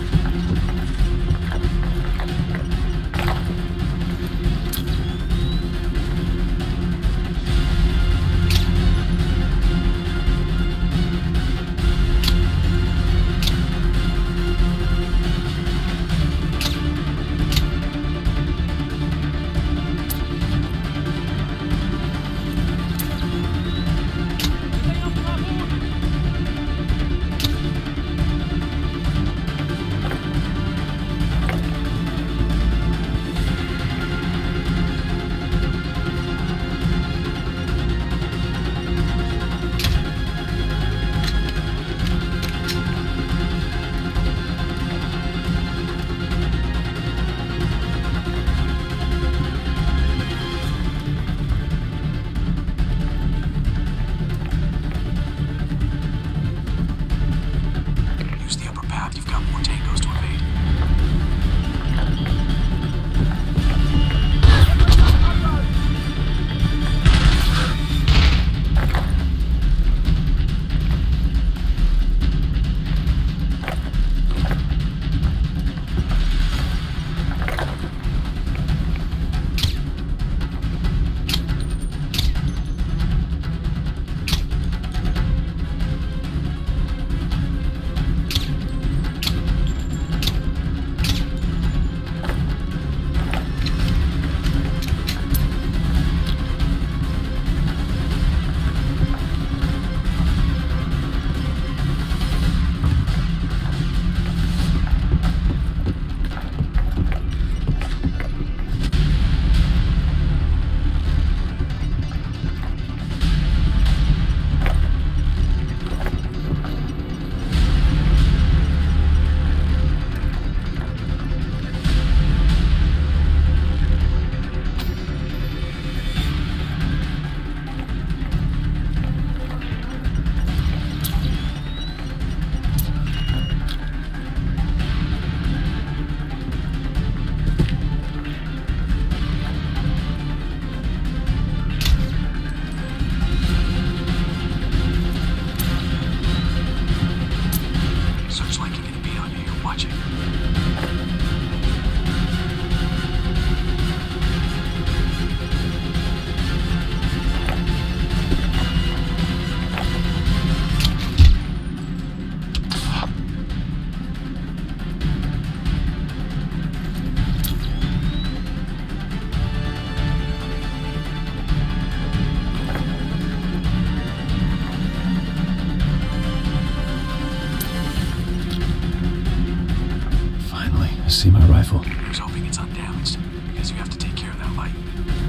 See my rifle. Here's hoping it's undamaged, because you have to take care of that light.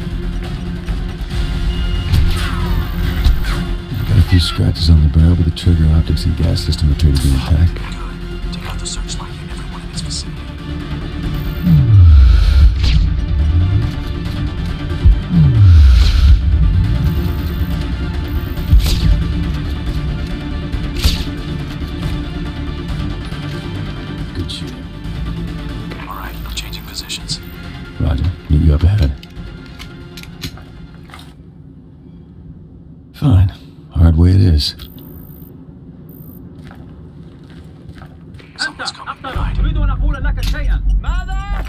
Got a few scratches on the barrel, but the trigger optics and gas system appear to be intact. Good. Take out the searchlight and everyone in its vicinity. Good shooting. Alright, I'm changing positions. Roger. Meet you up ahead. Fine. Hard way it is. Someone's coming behind. أريد أن أقول لك شيئا. ماذا؟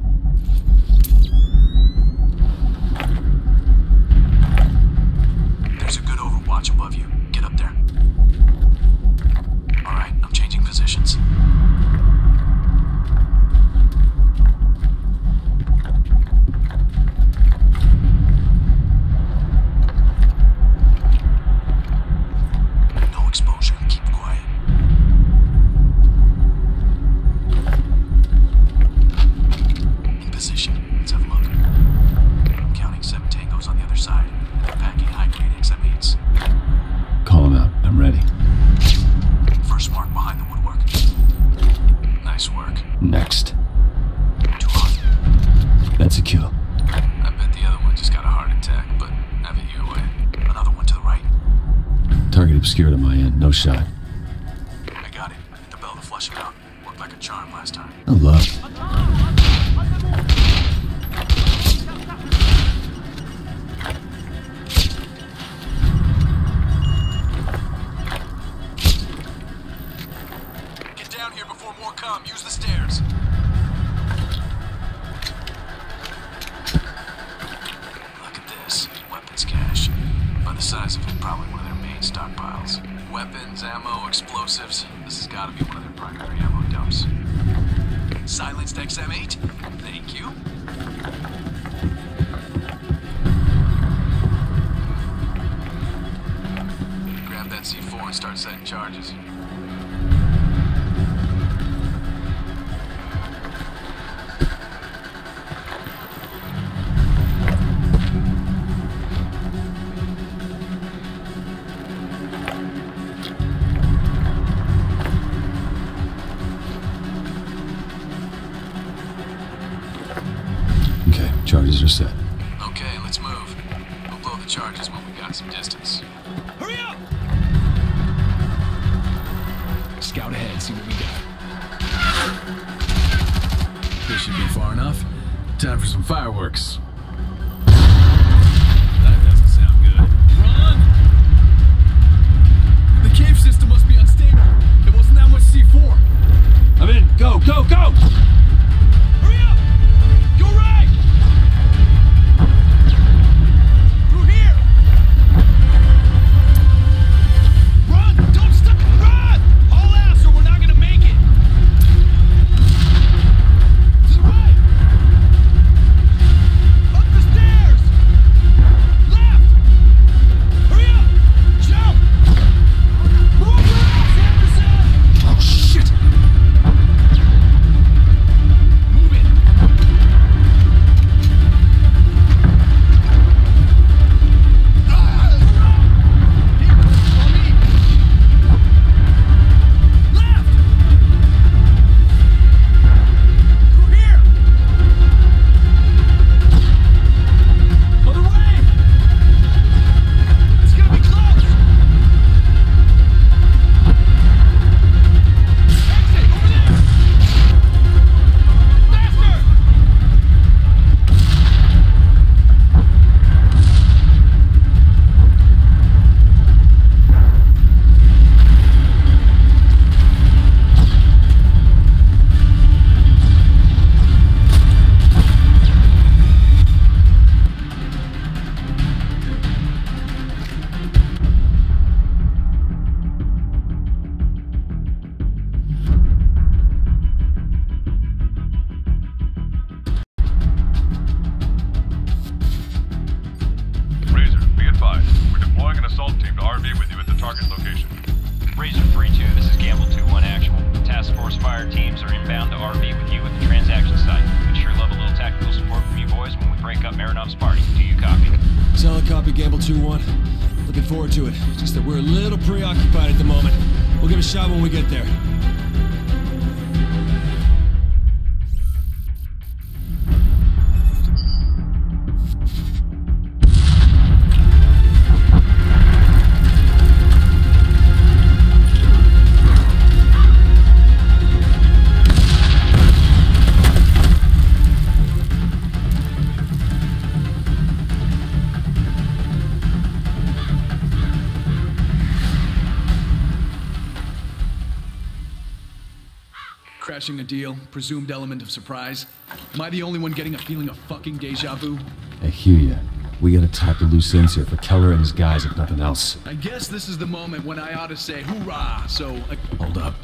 There's a good overwatch above you. Get up there. Alright, I'm changing positions. No exposure. Keep quiet. In position. Let's have a look. I'm counting 7 tangos on the other side. And they're packing high-grade XM8s. Call him out. I'm ready. First mark behind the woodwork. Nice work. Next. Too hot. That's a kill. I bet the other one just got a heart attack, but have it your way. Another one to the right. Target obscured on my end. No shot. I got it. Hit the bell to flush him out. Worked like a charm last time. I love. down here before more come. Use the stairs. Look at this. Weapons cache. By the size of it, probably one of their main stockpiles. Weapons, ammo, explosives. This has got to be one of their primary ammo dumps. Silenced XM8. Thank you. Grab that C4 and start setting charges. Okay, charges are set. Okay, let's move. We'll blow the charges when we got some distance. Hurry up! Scout ahead, see what we got. This should be far enough. Time for some fireworks. That doesn't sound good. Run! The cave system must be unstable. There wasn't that much C4. I'm in. Go, go, go! Hurry up! Go right! Through here! Run! Don't stop! Run! Haul ass or we're not gonna make it! To the right! Up the stairs! Left! Hurry up! Jump! Move your ass, Anderson! Oh, shit! Move it! Left! Through here! Other way! It's gonna be close! Exit! Over there! Faster! Razor, be advised. We're deploying an assault team to RV with you at the target location. Razor 3-2, this is Gamble 2-1 actual. Task Force fire teams are inbound to RV with you at the transaction site. We'd sure love a little tactical support from you boys when we break up Marinov's party. Do you copy? Solid copy, Gamble 2-1. Looking forward to it. Just that we're a little preoccupied at the moment. We'll give it a shot when we get there. Crashing a deal, presumed element of surprise. Am I the only one getting a feeling of fucking deja vu? I hear ya. We gotta tap the loose ends here for Keller and his guys, if nothing else. I guess this is the moment when I ought to say hoorah, so... hold up.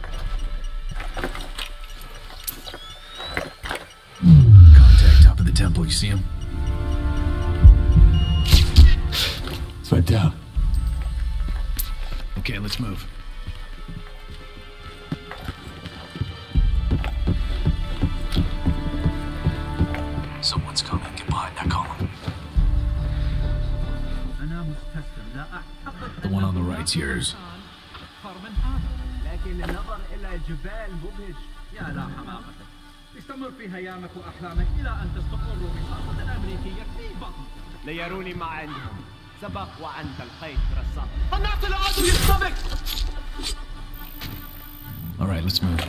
Contact top of the temple, you see him? It's right down. Okay, let's move. Someone's coming. Get behind that column. The one on the right's yours. لكن النظر إلى جبال مبهج يا لا حماقتك. استمر في هيامك وأحلامك إلى أن تستقر بخاصة الأمريكية في بطن. ليروني ما عندهم. سبق وأنت الخيط رصاص. الناس العدو يسبق. All right, let's move.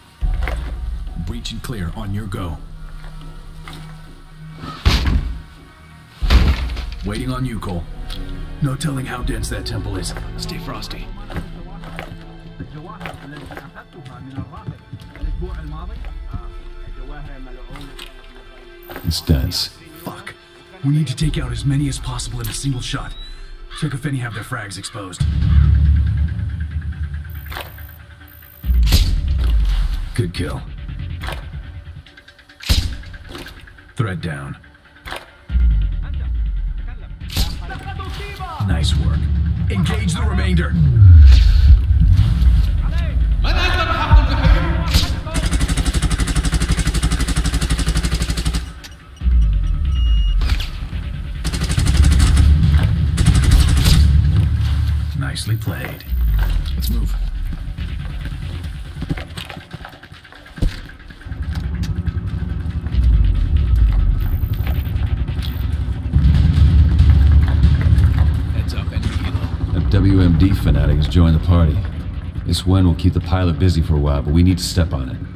Breach and clear, on your go. Waiting on you, Cole. No telling how dense that temple is. Stay frosty. It's dense. Fuck. We need to take out as many as possible in a single shot. Check if any have their frags exposed. Good kill. Thread down. Nice work. Engage the remainder. Nicely played. Let's move. Heads up, enemy helo. That WMD fanatic has joined the party. This Wen will keep the pilot busy for a while, but we need to step on it.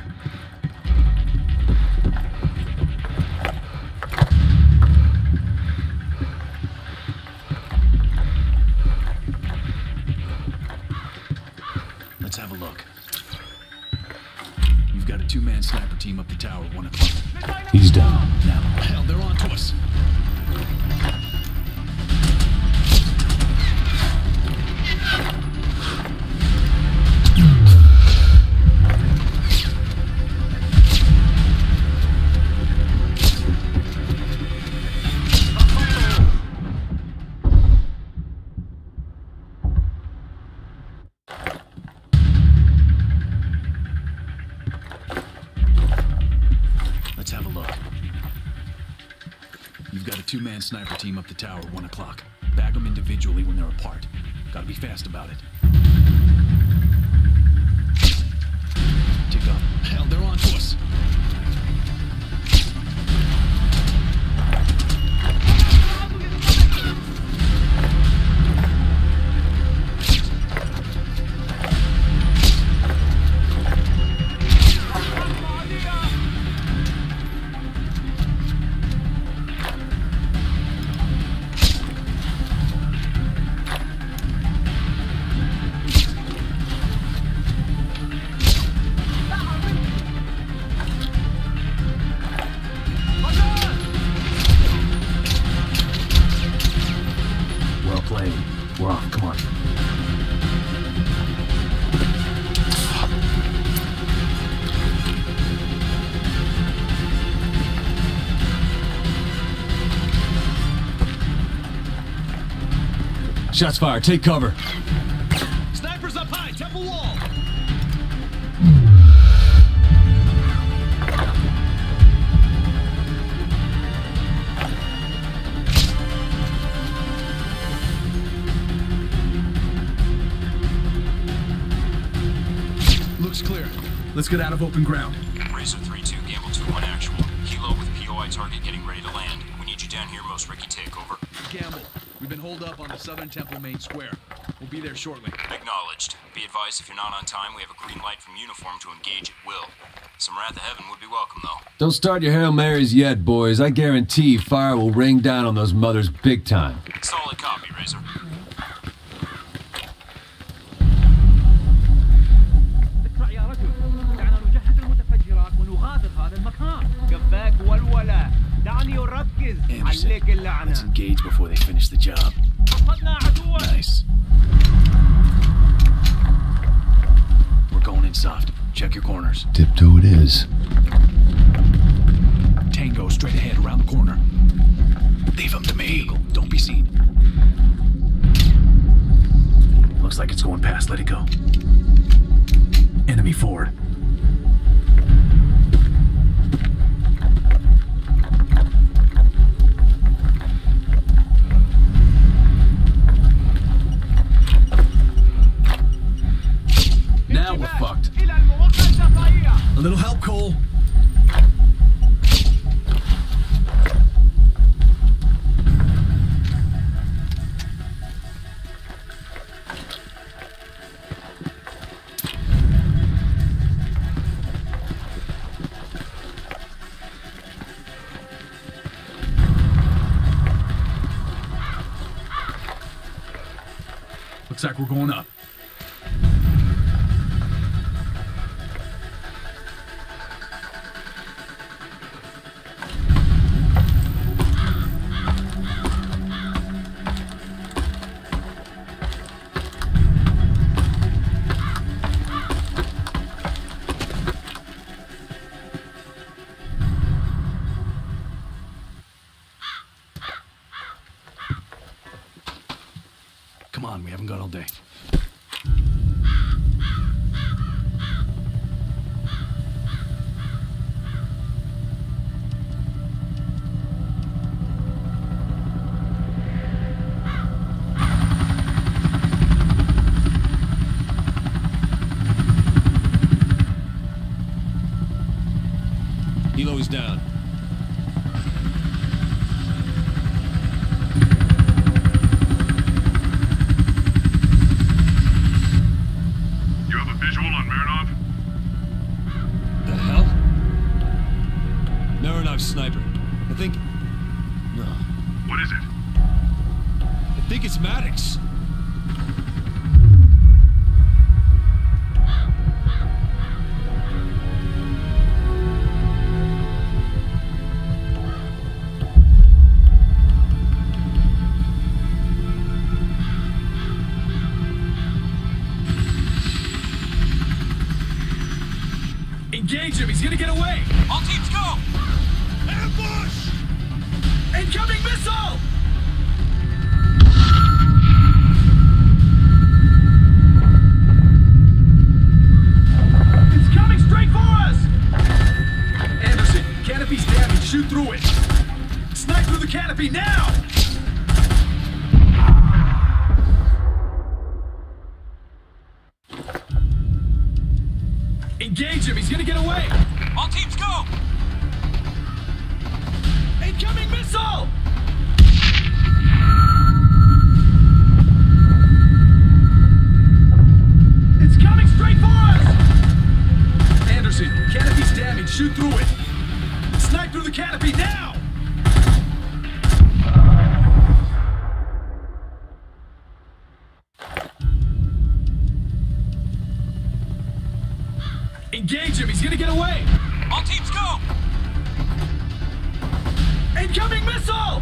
Let's have a look. You've got a two-man sniper team up the tower at 1 o'clock. He's down. Now, hell, they're on to us. Let's have a look. You've got a two-man sniper team up the tower at 1 o'clock. Bag them individually when they're apart. Gotta be fast about it. Tick up. Hell, they're on to us. Well played. We're off. Come on. Shots fired. Take cover. Snipers up high, temple wall. Looks clear. Let's get out of open ground. Razor 3-2, Gamble 2-1 actual. Helo with POI target getting ready to land. We need you down here, most Ricky takeover. Gamble, we've been holed up on the southern temple main square. We'll be there shortly. Acknowledged. Be advised if you're not on time, we have a green light from uniform to engage at will. Some wrath of heaven would be welcome, though. Don't start your Hail Marys yet, boys. I guarantee fire will rain down on those mothers big time. Solid copy, Razor. اسرع يا رجل. دعنا نجهز المتفجرات ونغادر هذا المكان. كفاك ولولة. دعني أركز. عليك اللعنة. Let's engage before they finish the job. قصدنا عدوا. Nice. We're going in soft. Check your corners. Tiptoe it is. Tango straight ahead around the corner. Leave them to me. Don't be seen. Looks like it's going past. Let it go. Enemy forward. Now we're fucked. A little help, Cole. Looks like we're going up. Come on, we haven't got all day. Hilo is down. You have a visual on Marinov? The hell? Marinov sniper. I think... No. What is it? I think it's Maddox. Engage him! He's gonna get away! All teams go! Ambush! Incoming missile! It's coming straight for us! Anderson, canopy's damaged. Shoot through it. Snipe through the canopy now! Engage him! He's gonna get away! All teams go! Incoming missile! It's coming straight for us! Anderson, canopy's damaged. Shoot through it. Snipe through the canopy now! Engage him! He's gonna get away! All teams go! Incoming missile!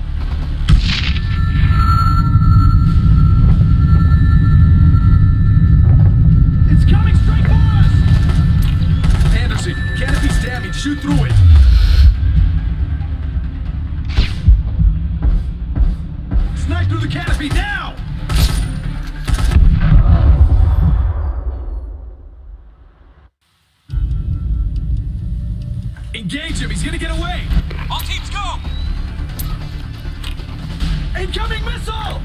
It's coming straight for us! Anderson, canopy's damaged. Shoot through it. Snipe through the canopy now! Engage him! He's gonna get away! All teams go! Incoming missile!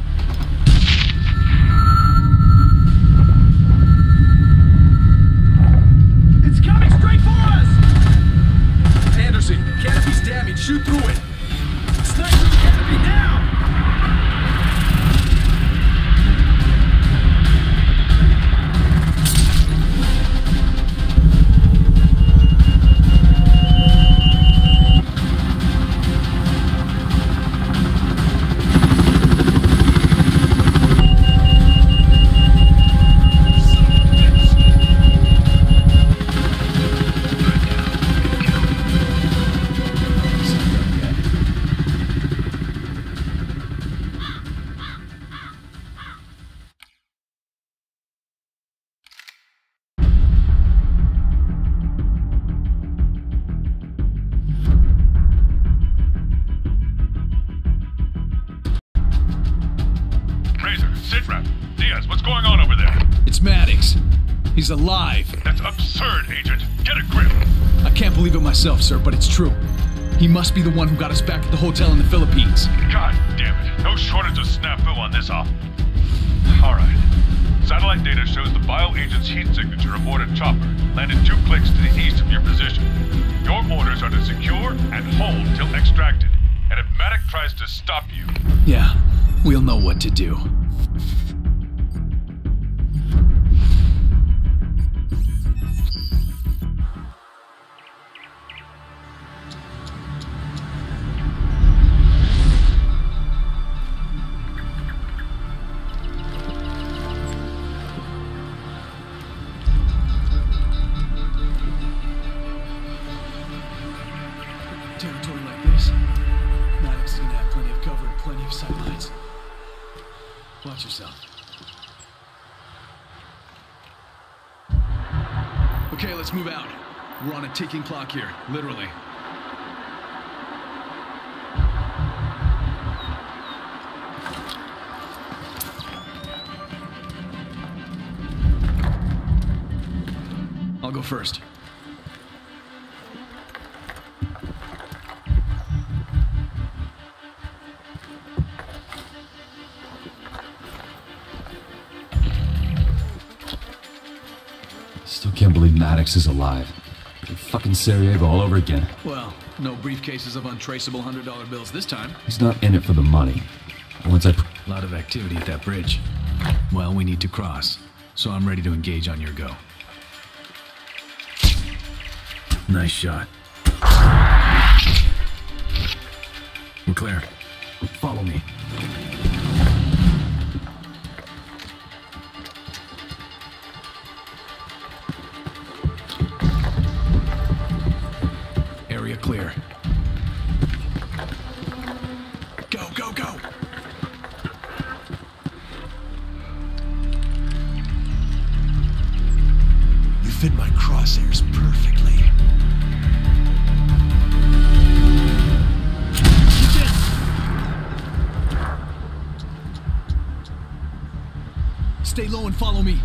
It's coming straight for us! Anderson, canopy's damaged. Shoot through it. Snipe through the canopy now! What's going on over there? It's Maddox. He's alive. That's absurd, Agent. Get a grip. I can't believe it myself, sir, but it's true. He must be the one who got us back at the hotel in the Philippines. God damn it. No shortage of snafu on this off. Alright. Satellite data shows the bio-agent's heat signature aboard a chopper landed 2 clicks to the east of your position. Your orders are to secure and hold till extracted. And if Maddox tries to stop you... Yeah, we'll know what to do. Okay, let's move out. We're on a ticking clock here, literally. I'll go first. Still can't believe Maddox is alive. Fucking Sarajevo all over again. Well, no briefcases of untraceable $100 bills this time. He's not in it for the money. Once I... A lot of activity at that bridge. Well, we need to cross, so I'm ready to engage on your go. Nice shot. We're clear. Follow me. Area clear. Go, go, go! You fit my crosshairs perfectly. Stay low and follow me.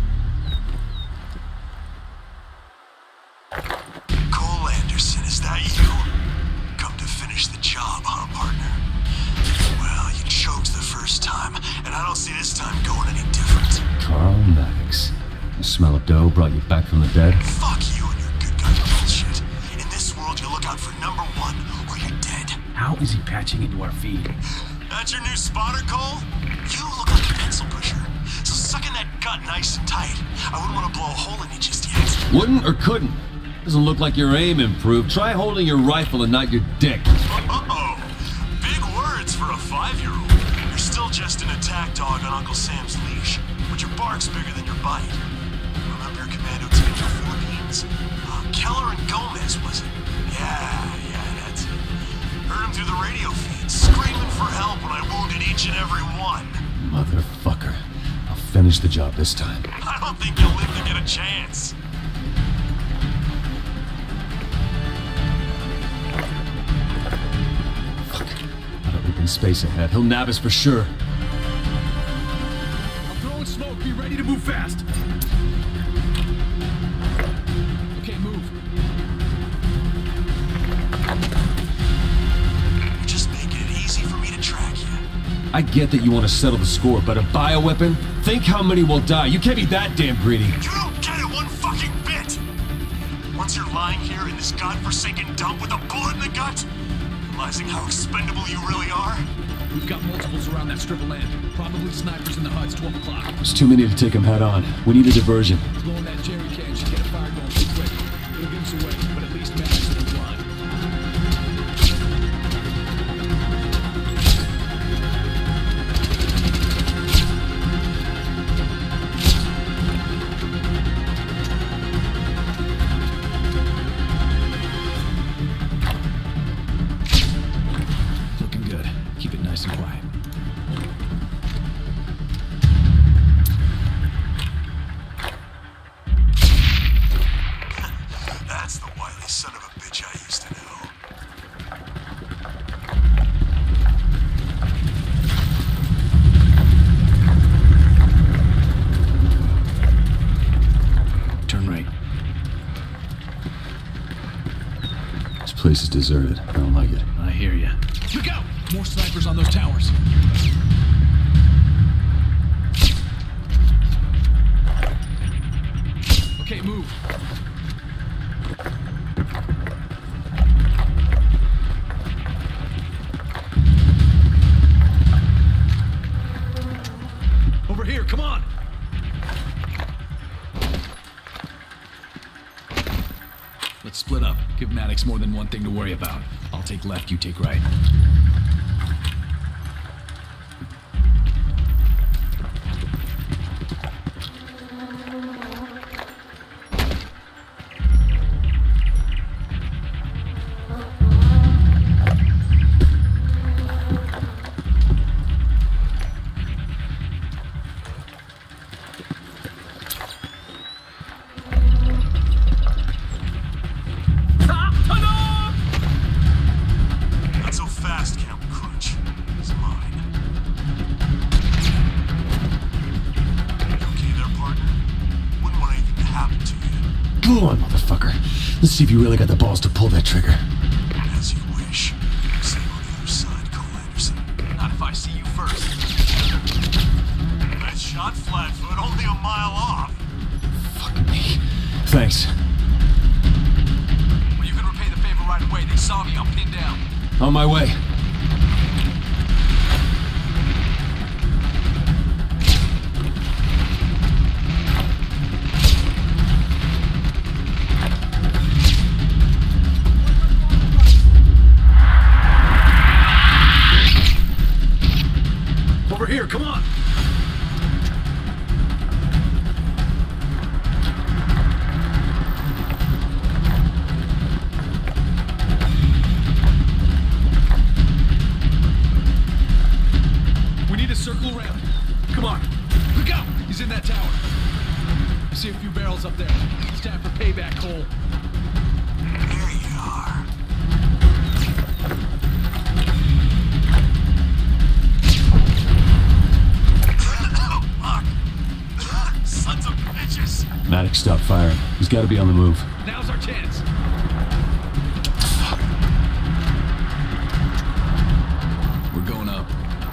Cole Anderson, is that you? Come to finish the job, huh, partner? Well, you choked the first time, and I don't see this time going any different. Carl Maddox. The smell of dough brought you back from the dead? Fuck you and your good guy bullshit. In this world, you look out for number one, or you're dead. How is he patching into our feed? That's your new spotter, Cole? You look like a pencil pusher. So suck in that gut nice and tight. I wouldn't want to blow a hole in you just yet. Wouldn't or couldn't? Doesn't look like your aim improved. Try holding your rifle and not your dick. Uh-oh. Big words for a 5-year-old. You're still just an attack dog on Uncle Sam's leash, but your bark's bigger than your bite. Remember your commando team in the Philippines? Keller and Gomez, was it? Yeah, that's it. Heard him through the radio feed, screaming for help when I wounded each and every one. Motherfucker. I'll finish the job this time. I don't think you'll live to get a chance. Fuck. Not an open space ahead. He'll nab us for sure. I'm throwing smoke. Be ready to move fast. Okay, move. You're just making it easy for me to track you. I get that you want to settle the score, but a bioweapon? Think how many will die. You can't be that damn greedy. You don't get it one fucking bit! Once you're lying here in this godforsaken dump with a bullet in the gut, realizing how expendable you really are. We've got multiples around that strip of land. Probably snipers in the huts, 12 o'clock. There's too many to take him head on. We need a diversion. Blowing that jerry can should get a fire going pretty quick. It'll give us away, but at least Maddox will be blind. Looking good. Keep it nice and quiet. That's the wily son of a bitch I used to know. Turn right. This place is deserted. I don't like it. I hear ya. Look out! More snipers on those towers. Okay, move. Over here, come on! Let's split up. Give Maddox more than one thing to worry about. I'll take left, you take right. Come on, motherfucker. Let's see if you really got the balls to pull that trigger. As you wish. See you on the other side, Cole Anderson. Not if I see you first. Nice shot, Flatfoot. Only a mile off. Fuck me. Thanks. Well, you can repay the favor right away. They saw me. I'm pinned down. On my way. Over here, come on! We need to circle around. Come on. Look out! He's in that tower. I see a few barrels up there. It's time for payback, Cole. There you are. Sons of bitches! Maddox, stop firing. He's got to be on the move. Now's our chance. We're going up.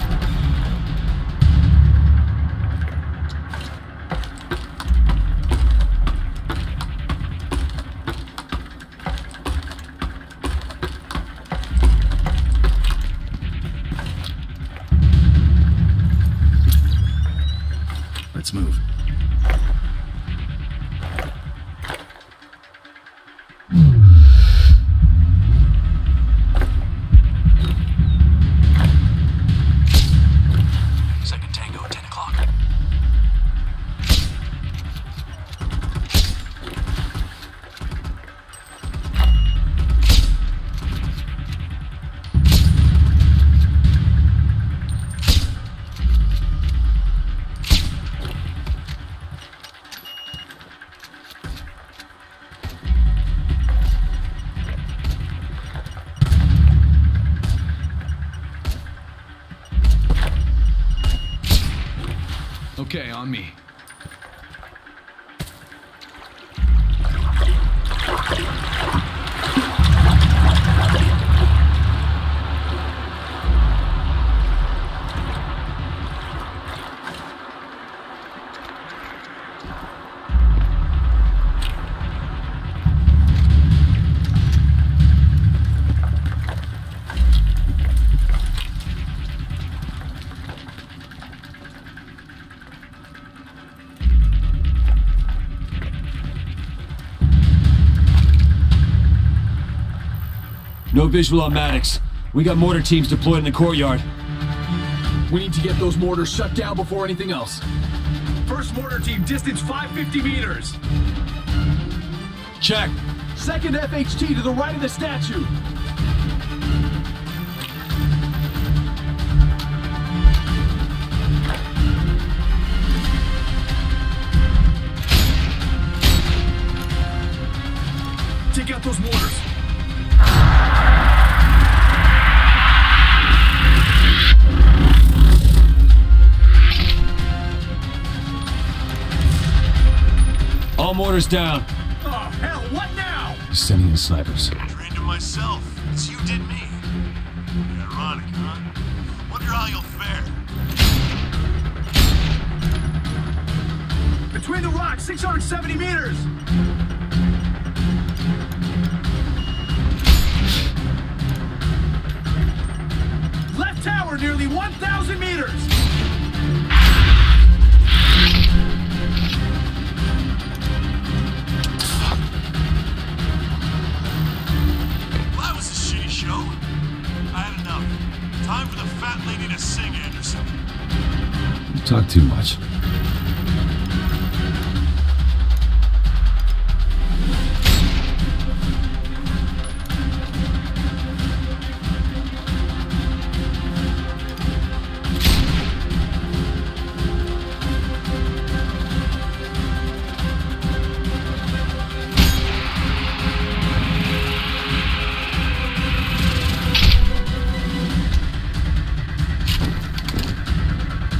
Let's move. Second tango at 10 o'clock. Okay, on me. No visual on Maddox. We got mortar teams deployed in the courtyard. We need to get those mortars shut down before anything else. First mortar team, distance 550 meters. Check. Second FHT to the right of the statue. Take out those mortars. All mortars down. Oh, hell, what now? Sending in snipers. Trained him myself. It's you did me. Ironic, huh? Wonder how you'll fare. Between the rocks, 670 meters. Left tower, nearly 1,000 meters. That was a shitty show. I had enough. Time for the fat lady to sing, Anderson. You talk too much.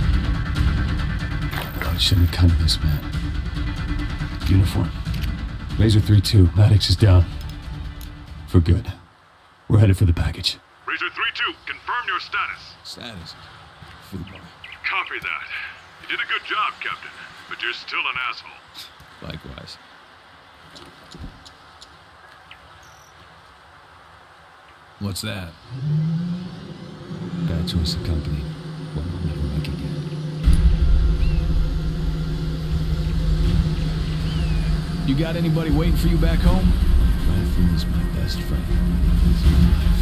Shouldn't have come to this, man. Uniform. Razor 3-2, Maddox is down. For good. We're headed for the package. Razor 3-2, confirm your status. Status? Food bar. Copy that. You did a good job, Captain, but you're still an asshole. Likewise. What's that? Bad choice of company. One we'll never make again. You got anybody waiting for you back home? Rifle is my best friend.